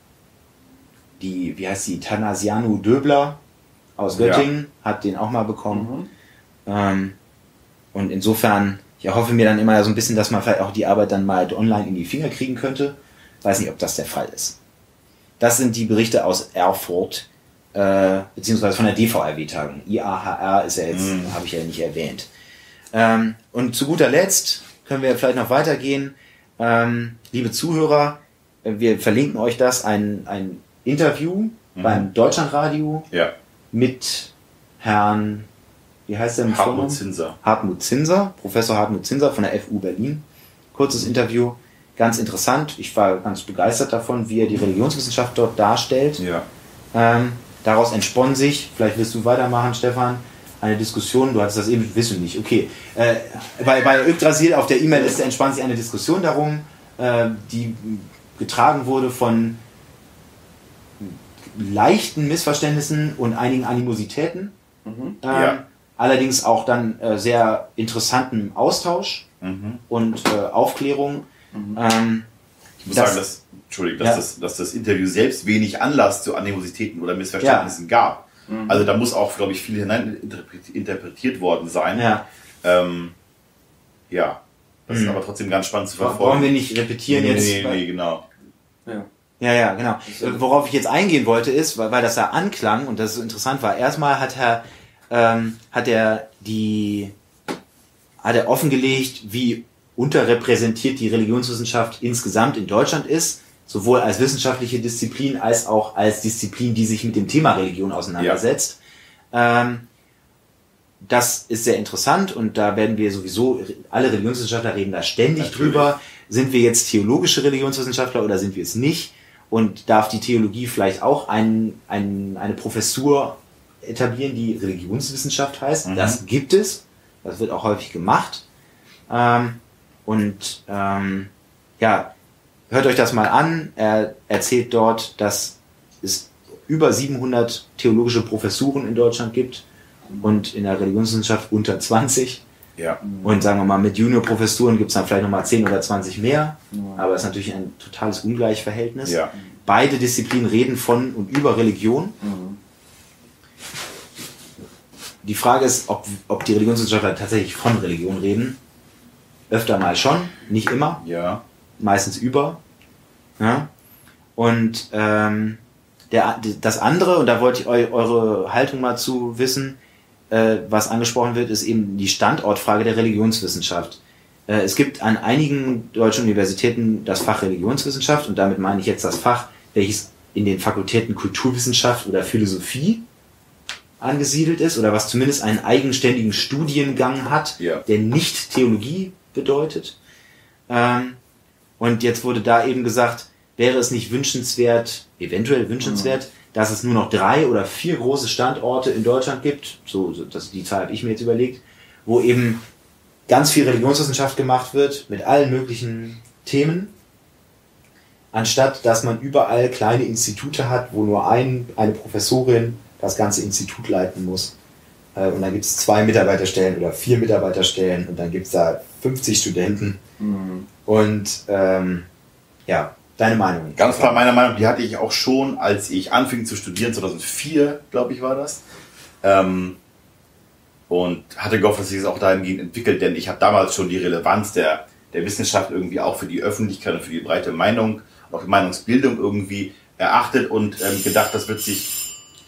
die, wie heißt sie, Tanasianu Döbler aus Göttingen ja. hat den auch mal bekommen. Mhm. Ähm, und insofern, ich erhoffe mir dann immer so ein bisschen, dass man vielleicht auch die Arbeit dann mal online in die Finger kriegen könnte. Weiß nicht, ob das der Fall ist. Das sind die Berichte aus Erfurt, äh, beziehungsweise von der D V R W-Tagung. I A H R ist ja jetzt, mm. habe ich ja nicht erwähnt. Ähm, und zu guter Letzt können wir vielleicht noch weitergehen. Ähm, liebe Zuhörer, wir verlinken euch das, ein, ein Interview mm. beim Deutschlandradio ja. mit Herrn, wie heißt der mit Hartmut Vornamen? Zinser. Hartmut Zinser, Professor Hartmut Zinser von der F U Berlin. Kurzes Interview. Ganz interessant. Ich war ganz begeistert davon, wie er die Religionswissenschaft dort darstellt. Ja. Ähm, daraus entsponnen sich, vielleicht willst du weitermachen, Stefan, eine Diskussion, du hattest das eben, wissen wir nicht, okay. Äh, bei bei Yggdrasil auf der E-Mail-Liste entspann sich eine Diskussion darum, äh, die getragen wurde von leichten Missverständnissen und einigen Animositäten. Mhm. Ähm, ja. Allerdings auch dann äh, sehr interessantem Austausch mhm. und äh, Aufklärung. Mhm. Ähm, ich muss das, sagen, dass, Entschuldigung, dass, ja. das, dass das Interview selbst wenig Anlass zu Animositäten oder Missverständnissen ja. gab. Mhm. Also da muss auch, glaube ich, viel hinein interpretiert worden sein. Ja, ähm, ja. das mhm. ist aber trotzdem ganz spannend zu verfolgen. Wollen wir nicht repetieren nee, jetzt? Nee, nee, genau. Ja. Ja, ja, genau. Worauf ich jetzt eingehen wollte ist, weil, weil das da anklang und das so interessant war. Erstmal hat Herr, ähm, hat er die hat er offengelegt, wie unterrepräsentiert die Religionswissenschaft insgesamt in Deutschland ist, sowohl als wissenschaftliche Disziplin als auch als Disziplin, die sich mit dem Thema Religion auseinandersetzt. Ja. Ähm, das ist sehr interessant und da werden wir sowieso, alle Religionswissenschaftler reden da ständig Natürlich. drüber. Sind wir jetzt theologische Religionswissenschaftler oder sind wir es nicht? Und darf die Theologie vielleicht auch ein, ein, eine Professur etablieren, die Religionswissenschaft heißt? Mhm. Das gibt es. Das wird auch häufig gemacht. Ähm, und ähm, ja, hört euch das mal an. Er erzählt dort, dass es über siebenhundert theologische Professuren in Deutschland gibt und in der Religionswissenschaft unter zwanzig. Ja. Und sagen wir mal, mit Juniorprofessuren gibt es dann vielleicht nochmal zehn oder zwanzig mehr. Aber es ist natürlich ein totales Ungleichverhältnis. Ja. Beide Disziplinen reden von und über Religion. Mhm. Die Frage ist, ob, ob die Religionswissenschaftler tatsächlich von Religion reden. Öfter mal schon, nicht immer. Ja. Meistens über. Ja. Und ähm, der, das andere, und da wollte ich eu, eure Haltung mal zu wissen, äh, was angesprochen wird, ist eben die Standortfrage der Religionswissenschaft. Äh, es gibt an einigen deutschen Universitäten das Fach Religionswissenschaft, und damit meine ich jetzt das Fach, welches in den Fakultäten Kulturwissenschaft oder Philosophie angesiedelt ist, oder was zumindest einen eigenständigen Studiengang hat, ja. der nicht Theologie bedeutet. Ähm, und jetzt wurde da eben gesagt, wäre es nicht wünschenswert, eventuell wünschenswert, mhm. dass es nur noch drei oder vier große Standorte in Deutschland gibt, so, so das, die Zahl habe ich mir jetzt überlegt, wo eben ganz viel Religionswissenschaft gemacht wird, mit allen möglichen Themen, anstatt dass man überall kleine Institute hat, wo nur ein, eine Professorin das ganze Institut leiten muss. Und dann gibt es zwei Mitarbeiterstellen oder vier Mitarbeiterstellen und dann gibt es da fünfzig Studenten. Mhm. Und ähm, ja, deine Meinung? Ganz klar, meine Meinung, die hatte ich auch schon, als ich anfing zu studieren, zweitausendvier, glaube ich, war das. Ähm, und hatte gehofft, dass sich das auch dahingehend entwickelt, denn ich habe damals schon die Relevanz der, der Wissenschaft irgendwie auch für die Öffentlichkeit und für die breite Meinung, auch die Meinungsbildung irgendwie erachtet und ähm, gedacht, das wird sich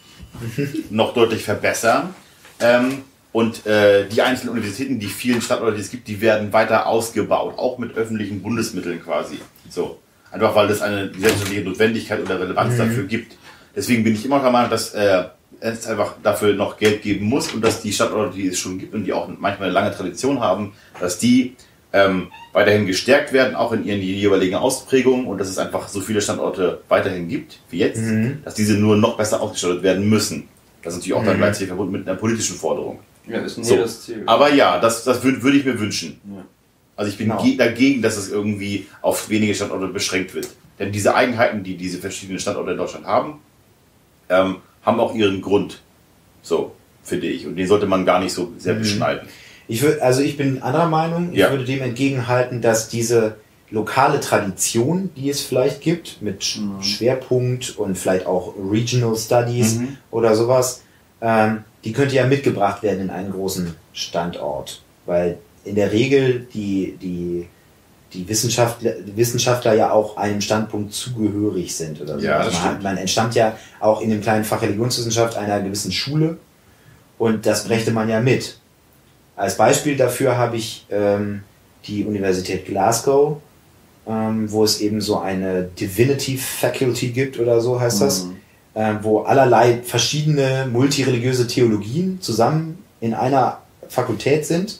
noch deutlich verbessern. Ähm, und äh, die einzelnen Universitäten, die vielen Standorte, die es gibt, die werden weiter ausgebaut, auch mit öffentlichen Bundesmitteln quasi. So. Einfach weil es eine gesellschaftliche Notwendigkeit oder Relevanz mhm. dafür gibt. Deswegen bin ich immer der Meinung, dass äh, es einfach dafür noch Geld geben muss und dass die Standorte, die es schon gibt und die auch manchmal eine lange Tradition haben, dass die ähm, weiterhin gestärkt werden, auch in ihren jeweiligen Ausprägungen, und dass es einfach so viele Standorte weiterhin gibt wie jetzt, mhm. dass diese nur noch besser ausgestattet werden müssen. Das ist natürlich auch mhm. dann gleichzeitig verbunden mit einer politischen Forderung. Ja, das ist ein so. das Ziel. Aber ja, das, das würde würd ich mir wünschen. Ja. Also ich bin Genau. ge- dagegen, dass es irgendwie auf wenige Standorte beschränkt wird. Denn diese Eigenheiten, die diese verschiedenen Standorte in Deutschland haben, ähm, haben auch ihren Grund. So, finde ich. Und den sollte man gar nicht so sehr beschneiden. Ich würde, also ich bin anderer Meinung. Ich Ja. würde dem entgegenhalten, dass diese lokale Tradition, die es vielleicht gibt, mit Sch- Mhm. Schwerpunkt und vielleicht auch Regional Studies Mhm. oder sowas, ähm, die könnte ja mitgebracht werden in einen großen Standort. Weil in der Regel die, die, die Wissenschaftler, Wissenschaftler ja auch einem Standpunkt zugehörig sind oder so. Ja, das Also man, stimmt. hat- man entstammt ja auch in dem kleinen Fach Religionswissenschaft einer gewissen Schule und das brächte man ja mit. Als Beispiel dafür habe ich ähm, die Universität Glasgow, ähm, wo es eben so eine Divinity Faculty gibt oder so heißt das, Mhm. ähm, wo allerlei verschiedene multireligiöse Theologien zusammen in einer Fakultät sind,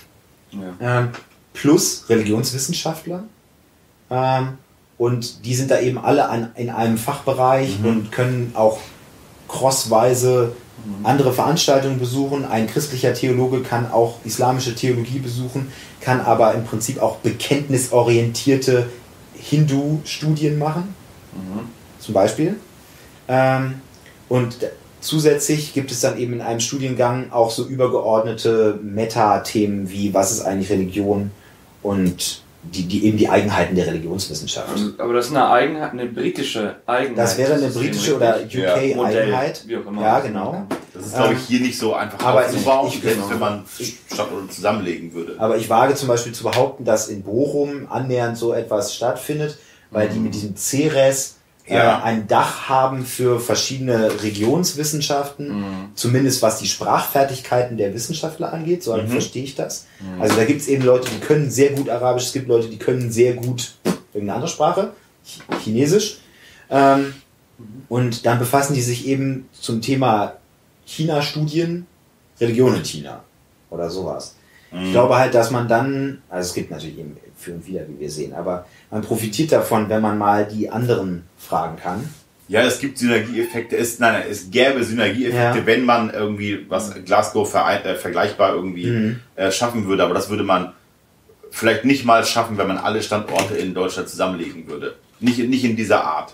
Ja. ähm, plus Religionswissenschaftler. Ähm, und die sind da eben alle an, in einem Fachbereich Mhm. und können auch crossweise andere Veranstaltungen besuchen. Ein christlicher Theologe kann auch islamische Theologie besuchen, kann aber im Prinzip auch bekenntnisorientierte Hindu-Studien machen, Mhm. zum Beispiel. Ähm, und d- zusätzlich gibt es dann eben in einem Studiengang auch so übergeordnete Meta-Themen wie, was ist eigentlich Religion und die, die eben die Eigenheiten der Religionswissenschaft. Also, aber das ist eine Eigenheit, eine britische Eigenheit. Das wäre eine System, britische oder richtig? U Ja. K-Eigenheit. Wie auch immer. Ja, genau. Das ist, glaube ich, Ähm, hier nicht so einfach aber aufzubauen, ich- ich- selbst genau. wenn man Standorte zusammenlegen würde. Aber ich wage zum Beispiel zu behaupten, dass in Bochum annähernd so etwas stattfindet, weil Mhm. die mit diesem Ceres Ja. äh, ein Dach haben für verschiedene Religionswissenschaften, Mhm. zumindest was die Sprachfertigkeiten der Wissenschaftler angeht, so Mhm. verstehe ich das. Also da gibt es eben Leute, die können sehr gut Arabisch, es gibt Leute, die können sehr gut irgendeine andere Sprache, Ch- Chinesisch. Ähm, und dann befassen die sich eben zum Thema China-Studien, Religion in China oder sowas. Ich glaube halt, dass man dann, also es gibt natürlich eben für und wieder, wie wir sehen, aber man profitiert davon, wenn man mal die anderen fragen kann. Ja, es gibt Synergieeffekte. Es, nein, nein, es gäbe Synergieeffekte, Ja. wenn man irgendwie was Glasgow vereint, äh, vergleichbar irgendwie Mhm. äh, schaffen würde. Aber das würde man vielleicht nicht mal schaffen, wenn man alle Standorte in Deutschland zusammenlegen würde. Nicht, nicht in dieser Art.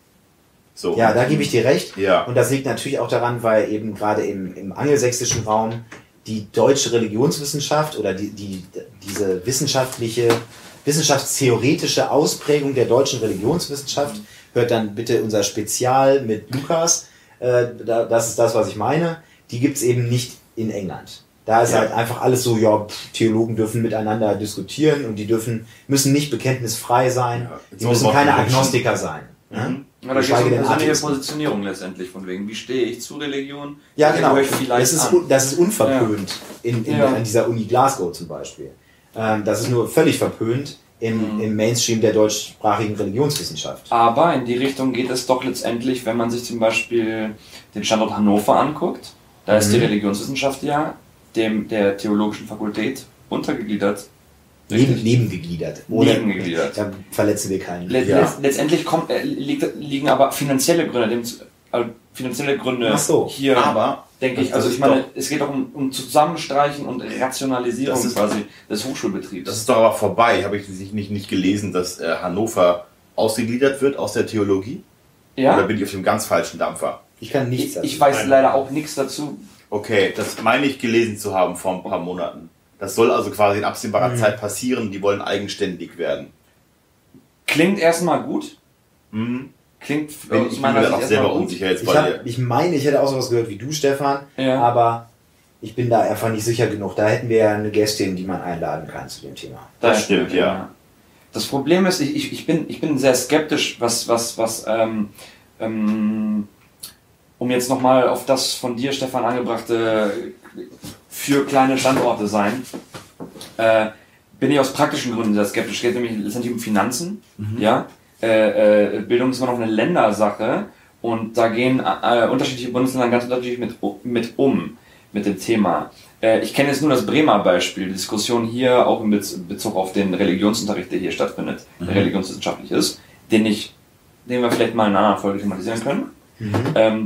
So. Ja, da gebe ich dir recht. Ja. Und das liegt natürlich auch daran, weil eben gerade im, im angelsächsischen Raum die deutsche Religionswissenschaft oder die, die, diese wissenschaftliche, wissenschaftstheoretische Ausprägung der deutschen Religionswissenschaft, hört dann bitte unser Spezial mit Lukas, äh, da, das ist das, was ich meine, die gibt es eben nicht in England. Da ist Ja. halt einfach alles so, ja, pff, Theologen dürfen miteinander diskutieren und die dürfen, müssen nicht bekenntnisfrei sein, Ja, it's die all müssen about keine religion. Agnostiker sein. Ne? Mhm. Ja, da geht es Geschweige um denn persönliche Atheisten. Positionierung letztlich, von wegen, wie stehe ich zu Religion? Ja, Wie genau. gehöre ich vielleicht Das ist, an? un- das ist unverpönt in, in, Ja. an dieser Uni Glasgow zum Beispiel. Ähm, das ist nur völlig verpönt im, Mhm. im Mainstream der deutschsprachigen Religionswissenschaft. Aber in die Richtung geht es doch letztendlich, wenn man sich zum Beispiel den Standort Hannover anguckt. Da ist die Mhm. Religionswissenschaft ja dem, der Theologischen Fakultät untergegliedert. Neben, Richtig. nebengegliedert. Nebengegliedert. Da verletzen wir keinen. Let, Ja. letzt- letztendlich kommt, äh, liegt, liegen aber finanzielle Gründe, dem, zu- äh, finanzielle Gründe Ach so. hier, Aber denke ich. das Also ist ich meine, doch- es geht auch um, um Zusammenstreichen und Rationalisierung Das ist- quasi des Hochschulbetriebs. das ist doch aber vorbei. Habe ich nicht, nicht, nicht gelesen, dass äh, Hannover ausgegliedert wird aus der Theologie? Oder ja, bin ich auf dem ganz falschen Dampfer? Ich kann nichts ich, dazu. ich weiß Nein. leider auch nichts dazu. Okay, das meine ich gelesen zu haben vor ein paar Monaten. Das soll also quasi in absehbarer Mhm. Zeit passieren. Die wollen eigenständig werden. Klingt erstmal gut. Mhm. Klingt Bin aus ich meiner mir Sicht auch erstmal selber gut. unsicher jetzt Ich, bei hab, dir. ich meine, ich hätte auch sowas gehört wie du, Stefan, Ja. aber ich bin da einfach nicht sicher genug. Da hätten wir ja eine Gästin, die man einladen kann zu dem Thema. Das stimmt, ja. Das Problem ist, ich, ich, ich, bin, ich bin sehr skeptisch, was, was, was ähm, ähm, um jetzt nochmal auf das von dir, Stefan, angebrachte für kleine Standorte sein, äh, bin ich aus praktischen Gründen sehr skeptisch. Es geht nämlich letztendlich um Finanzen. Ja? Äh, äh, Bildung ist immer noch eine Ländersache und da gehen äh, unterschiedliche Bundesländer ganz unterschiedlich mit, mit um, mit dem Thema. Äh, ich kenne jetzt nur das Bremer Beispiel, die Diskussion hier auch in Bez Bezug auf den Religionsunterricht, der hier stattfindet, der religionswissenschaftlich ist, den, ich, den wir vielleicht mal in einer anderen Folge thematisieren können. Ähm,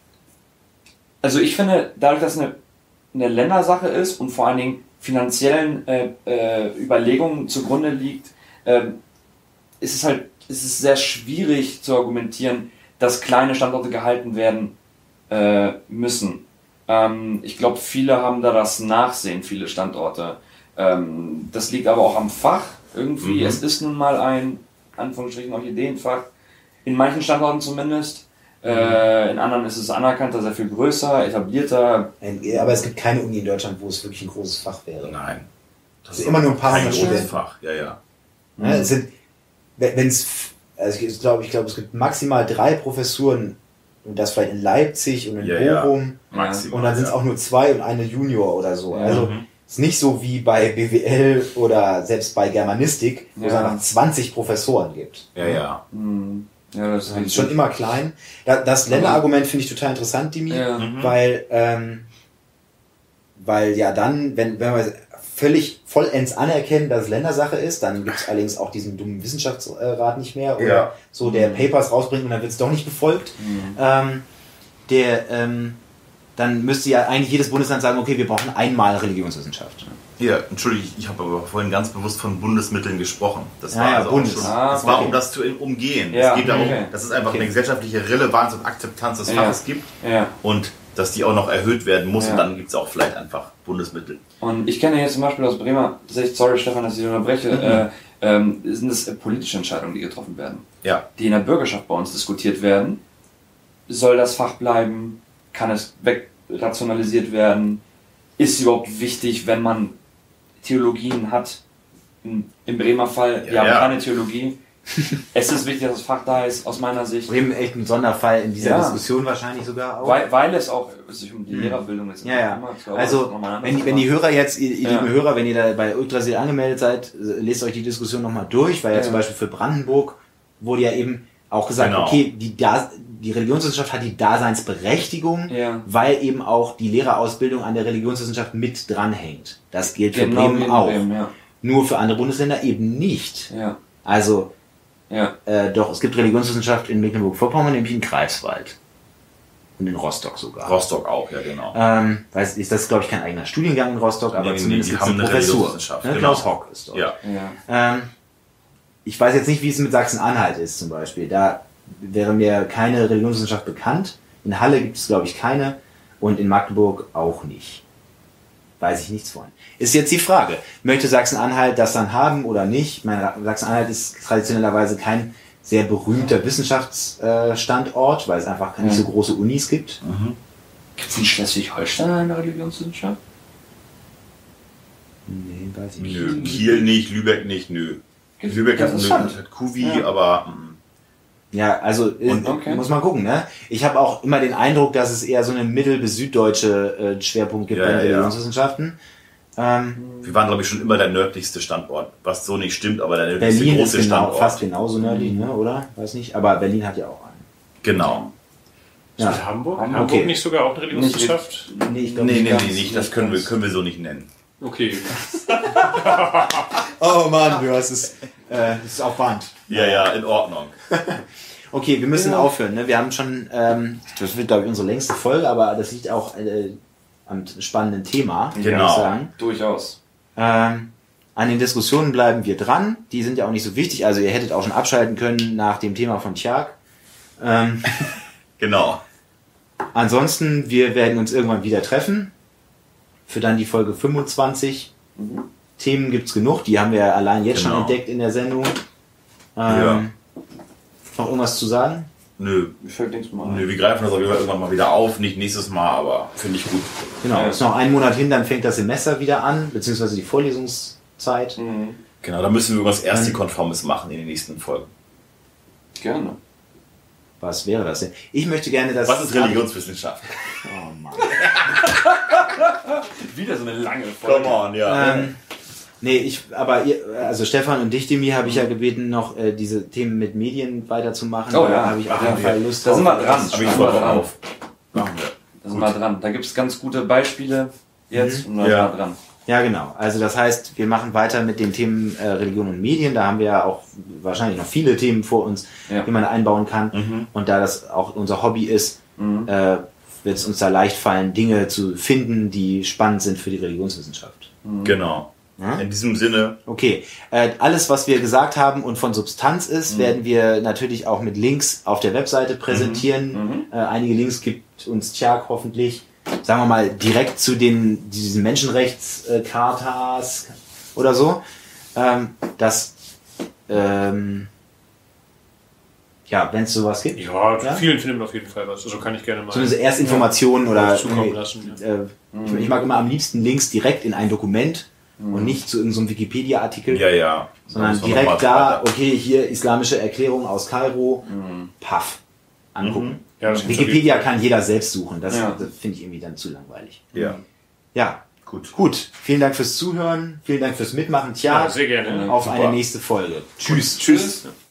also ich finde, dadurch, dass es eine, eine Ländersache ist und vor allen Dingen finanziellen äh, äh, Überlegungen zugrunde liegt, ähm, ist es halt ist es sehr schwierig zu argumentieren, dass kleine Standorte gehalten werden äh, müssen. Ähm, ich glaube, viele haben da das Nachsehen, viele Standorte. Ähm, das liegt aber auch am Fach irgendwie. Mhm. Es ist nun mal ein, Anführungsstrichen, Orchideenfach. In manchen Standorten zumindest. Äh, in anderen ist es anerkannter, sehr viel größer, etablierter. Ein, aber es gibt keine Uni in Deutschland, wo es wirklich ein großes Fach wäre. Nein. Das ist immer nur ein paar kein hundert großes Studenten. Fach. Ja, ja. Ne, es sind, wenn es, also ich glaube, ich glaube, es gibt maximal drei Professuren und das vielleicht in Leipzig und in Ja, ja. Bochum Maximal. und dann sind es ja. auch nur zwei und eine Junior oder so. Ja. Also Mhm. es ist nicht so wie bei B W L oder selbst bei Germanistik, wo es Ja. einfach zwanzig Professoren gibt. Ja, ja. Hm, ja, das Das ist schon immer klein. Da- Das Länderargument finde ich total interessant, Dimi, Ja. Mhm. weil, ähm, weil ja dann, wenn, wenn wir völlig vollends anerkennen, dass es Ländersache ist, dann gibt es allerdings auch diesen dummen Wissenschaftsrat nicht mehr oder Ja. so, der Papers rausbringt und dann wird es doch nicht befolgt. Ähm, der, ähm, dann müsste ja eigentlich jedes Bundesland sagen, okay, wir brauchen einmal Religionswissenschaft. Hier, entschuldige, ich habe aber vorhin ganz bewusst von Bundesmitteln gesprochen. Das Ja, war ja, also Bundes. auch schon, Ah, das war okay. um das zu umgehen. Ja, es geht darum, okay. dass es einfach Okay. eine gesellschaftliche Relevanz und Akzeptanz des Ja. Faches gibt Ja. und dass die auch noch erhöht werden muss Ja. und dann gibt es auch vielleicht einfach Bundesmittel. Und ich kenne jetzt zum Beispiel aus Bremer, sorry Stefan, dass ich dich unterbreche, äh, ähm, sind es äh, politische Entscheidungen, die getroffen werden, Ja. die in der Bürgerschaft bei uns diskutiert werden. Soll das Fach bleiben? Kann es wegrationalisiert werden? Ist es überhaupt wichtig, wenn man Theologien hat? Im, im Bremer Fall, wir Ja, haben ja. keine Theologie. Es ist wichtig, dass das Fach da ist, aus meiner Sicht. Bremen echt ein Sonderfall in dieser Ja. Diskussion wahrscheinlich sogar auch. Weil, weil es auch sich um die Lehrerbildung jetzt Ja, ja. kümmert. Ich glaube, Also, das ist nochmal ein wenn, anderes wenn die Thema. Hörer jetzt, ihr, ihr Ja. lieben Hörer, wenn ihr da bei Ultrasil angemeldet seid, lest euch die Diskussion nochmal durch, weil ja, Ja. zum Beispiel für Brandenburg wurde ja eben auch gesagt, Genau. okay, die, da die Religionswissenschaft hat die Daseinsberechtigung, Ja. weil eben auch die Lehrerausbildung an der Religionswissenschaft mit dranhängt. Das gilt für Genau wie Bremen in auch. Bremen, ja. Nur für andere Bundesländer eben nicht. Ja. Also, Ja. äh, doch, es gibt Religionswissenschaft in Mecklenburg-Vorpommern, nämlich in Greifswald. Und in Rostock sogar. Rostock auch, ja genau. Ähm, weiß ich, das ist, glaube ich, kein eigener Studiengang in Rostock, aber Nee, nee, zumindest die gibt es haben eine eine Professur. Religionswissenschaft, Ne? genau. Klaus Hock ist dort. Ja. Ja. Ähm, ich weiß jetzt nicht, wie es mit Sachsen-Anhalt ist zum Beispiel. Da wäre mir keine Religionswissenschaft bekannt. In Halle gibt es, glaube ich, keine. Und in Magdeburg auch nicht. Weiß ich nichts von. Ist jetzt die Frage, möchte Sachsen-Anhalt das dann haben oder nicht? Ich meine, Sachsen-Anhalt ist traditionellerweise kein sehr berühmter Wissenschaftsstandort, weil es einfach nicht so große Unis gibt. Gibt es in Schleswig-Holstein eine Religionswissenschaft? Nee, weiß ich nicht. Nö, Kiel nicht, Lübeck nicht, nö. Lübeck hat, nö, Interessant. hat Kuvi, Ja. aber mm, Ja, also äh, Und- okay. muss man gucken, ne? Ich habe auch immer den Eindruck, dass es eher so einen mittel- bis süddeutsche äh, Schwerpunkt gibt Ja, bei den ja, ja. Religionswissenschaften. Ähm, wir waren, glaube ich, schon immer der nördlichste Standort. Was so nicht stimmt, aber der nördlichste Berlin ist große genau, Standort. fast genauso nördlich, ne? Oder? Weiß nicht. Aber Berlin hat ja auch einen. Genau. Ja. Ist Hamburg? Hamburg. Hamburg Okay. nicht sogar auch eine Religionswissenschaft? Nee, ich glaub Nee, nee, ganz. nee, nicht. Das können wir, können wir so nicht nennen. Okay. Oh Mann, du hast es. Äh, das ist auf Band. Ja, ja, in Ordnung. Okay, wir müssen aufhören. Ne? Wir haben schon, ähm, das wird glaube ich unsere längste Folge, aber das liegt auch äh, am spannenden Thema, würde Genau. ich sagen. Durchaus. Ähm, an den Diskussionen bleiben wir dran. Die sind ja auch nicht so wichtig. Also ihr hättet auch schon abschalten können nach dem Thema von Tjag. Ähm, Genau. ansonsten, wir werden uns irgendwann wieder treffen. Für dann die Folge fünfundzwanzig. Themen gibt's genug. Die haben wir allein jetzt schon Genau. entdeckt in der Sendung. Ähm, Ja. Noch irgendwas zu sagen? Nö, Mir fällt nichts mehr ein. nö, wir greifen das auf jeden Fall irgendwann mal wieder auf. Nicht nächstes Mal, aber finde ich gut. Genau, Ja. ist noch ein Monat hin, dann fängt das Semester wieder an, beziehungsweise die Vorlesungszeit. Mhm. Genau, da müssen wir irgendwas Ersti-Konformes machen in den nächsten Folgen. Gerne. Was wäre das denn? Ich möchte gerne, dass... Was ist Religionswissenschaft? Oh Mann. Wieder so eine lange Folge. Come on, ja. Ähm, nee, ich, aber ihr, also Stefan und dich, Demi, habe ich ja gebeten, noch äh, diese Themen mit Medien weiterzumachen. Oh Da ja. habe ich auf Ja, jeden ja. Fall Lust Da sind wir drauf. dran. Das- Aber ich Schreiben freue wir mich dran. auf. Machen wir. Da sind wir dran. Da gibt es ganz gute Beispiele jetzt und da Ja. sind wir dran. Ja, genau. Also das heißt, wir machen weiter mit den Themen äh, Religion und Medien. Da haben wir ja auch wahrscheinlich noch viele Themen vor uns, Ja. die man einbauen kann. Mhm. Und da das auch unser Hobby ist, Mhm. äh, wird es uns da leicht fallen, Dinge zu finden, die spannend sind für die Religionswissenschaft. Genau. Ja? In diesem Sinne, Okay, äh, alles, was wir gesagt haben und von Substanz ist, Mhm. werden wir natürlich auch mit Links auf der Webseite präsentieren. Mhm. Äh, einige Links gibt uns Tjag hoffentlich, sagen wir mal, direkt zu den diesen Menschenrechtschartas oder so. Ähm, das, ähm, ja, wenn es sowas gibt. Ja, Ja? zu vielen findet man auf jeden Fall was. Also kann ich gerne mal Zumindest Erstinformationen oder zukommen lassen. Ja. äh, ich, ich mag immer am liebsten Links direkt in ein Dokument und nicht zu irgendeinem Wikipedia-Artikel. ja, ja. Sondern Muss man noch direkt mal da, weiter. okay, hier islamische Erklärung aus Kairo, paff, angucken. Ja, das gibt's Wikipedia auf jeden kann jeder selbst suchen, das, Ja. das finde ich irgendwie dann zu langweilig. Ja, Ja, gut. gut, vielen Dank fürs Zuhören, vielen Dank fürs Mitmachen, Fall. Ja, Tja, sehr gerne. auf Super. eine nächste Folge. Tschüss. Tschüss.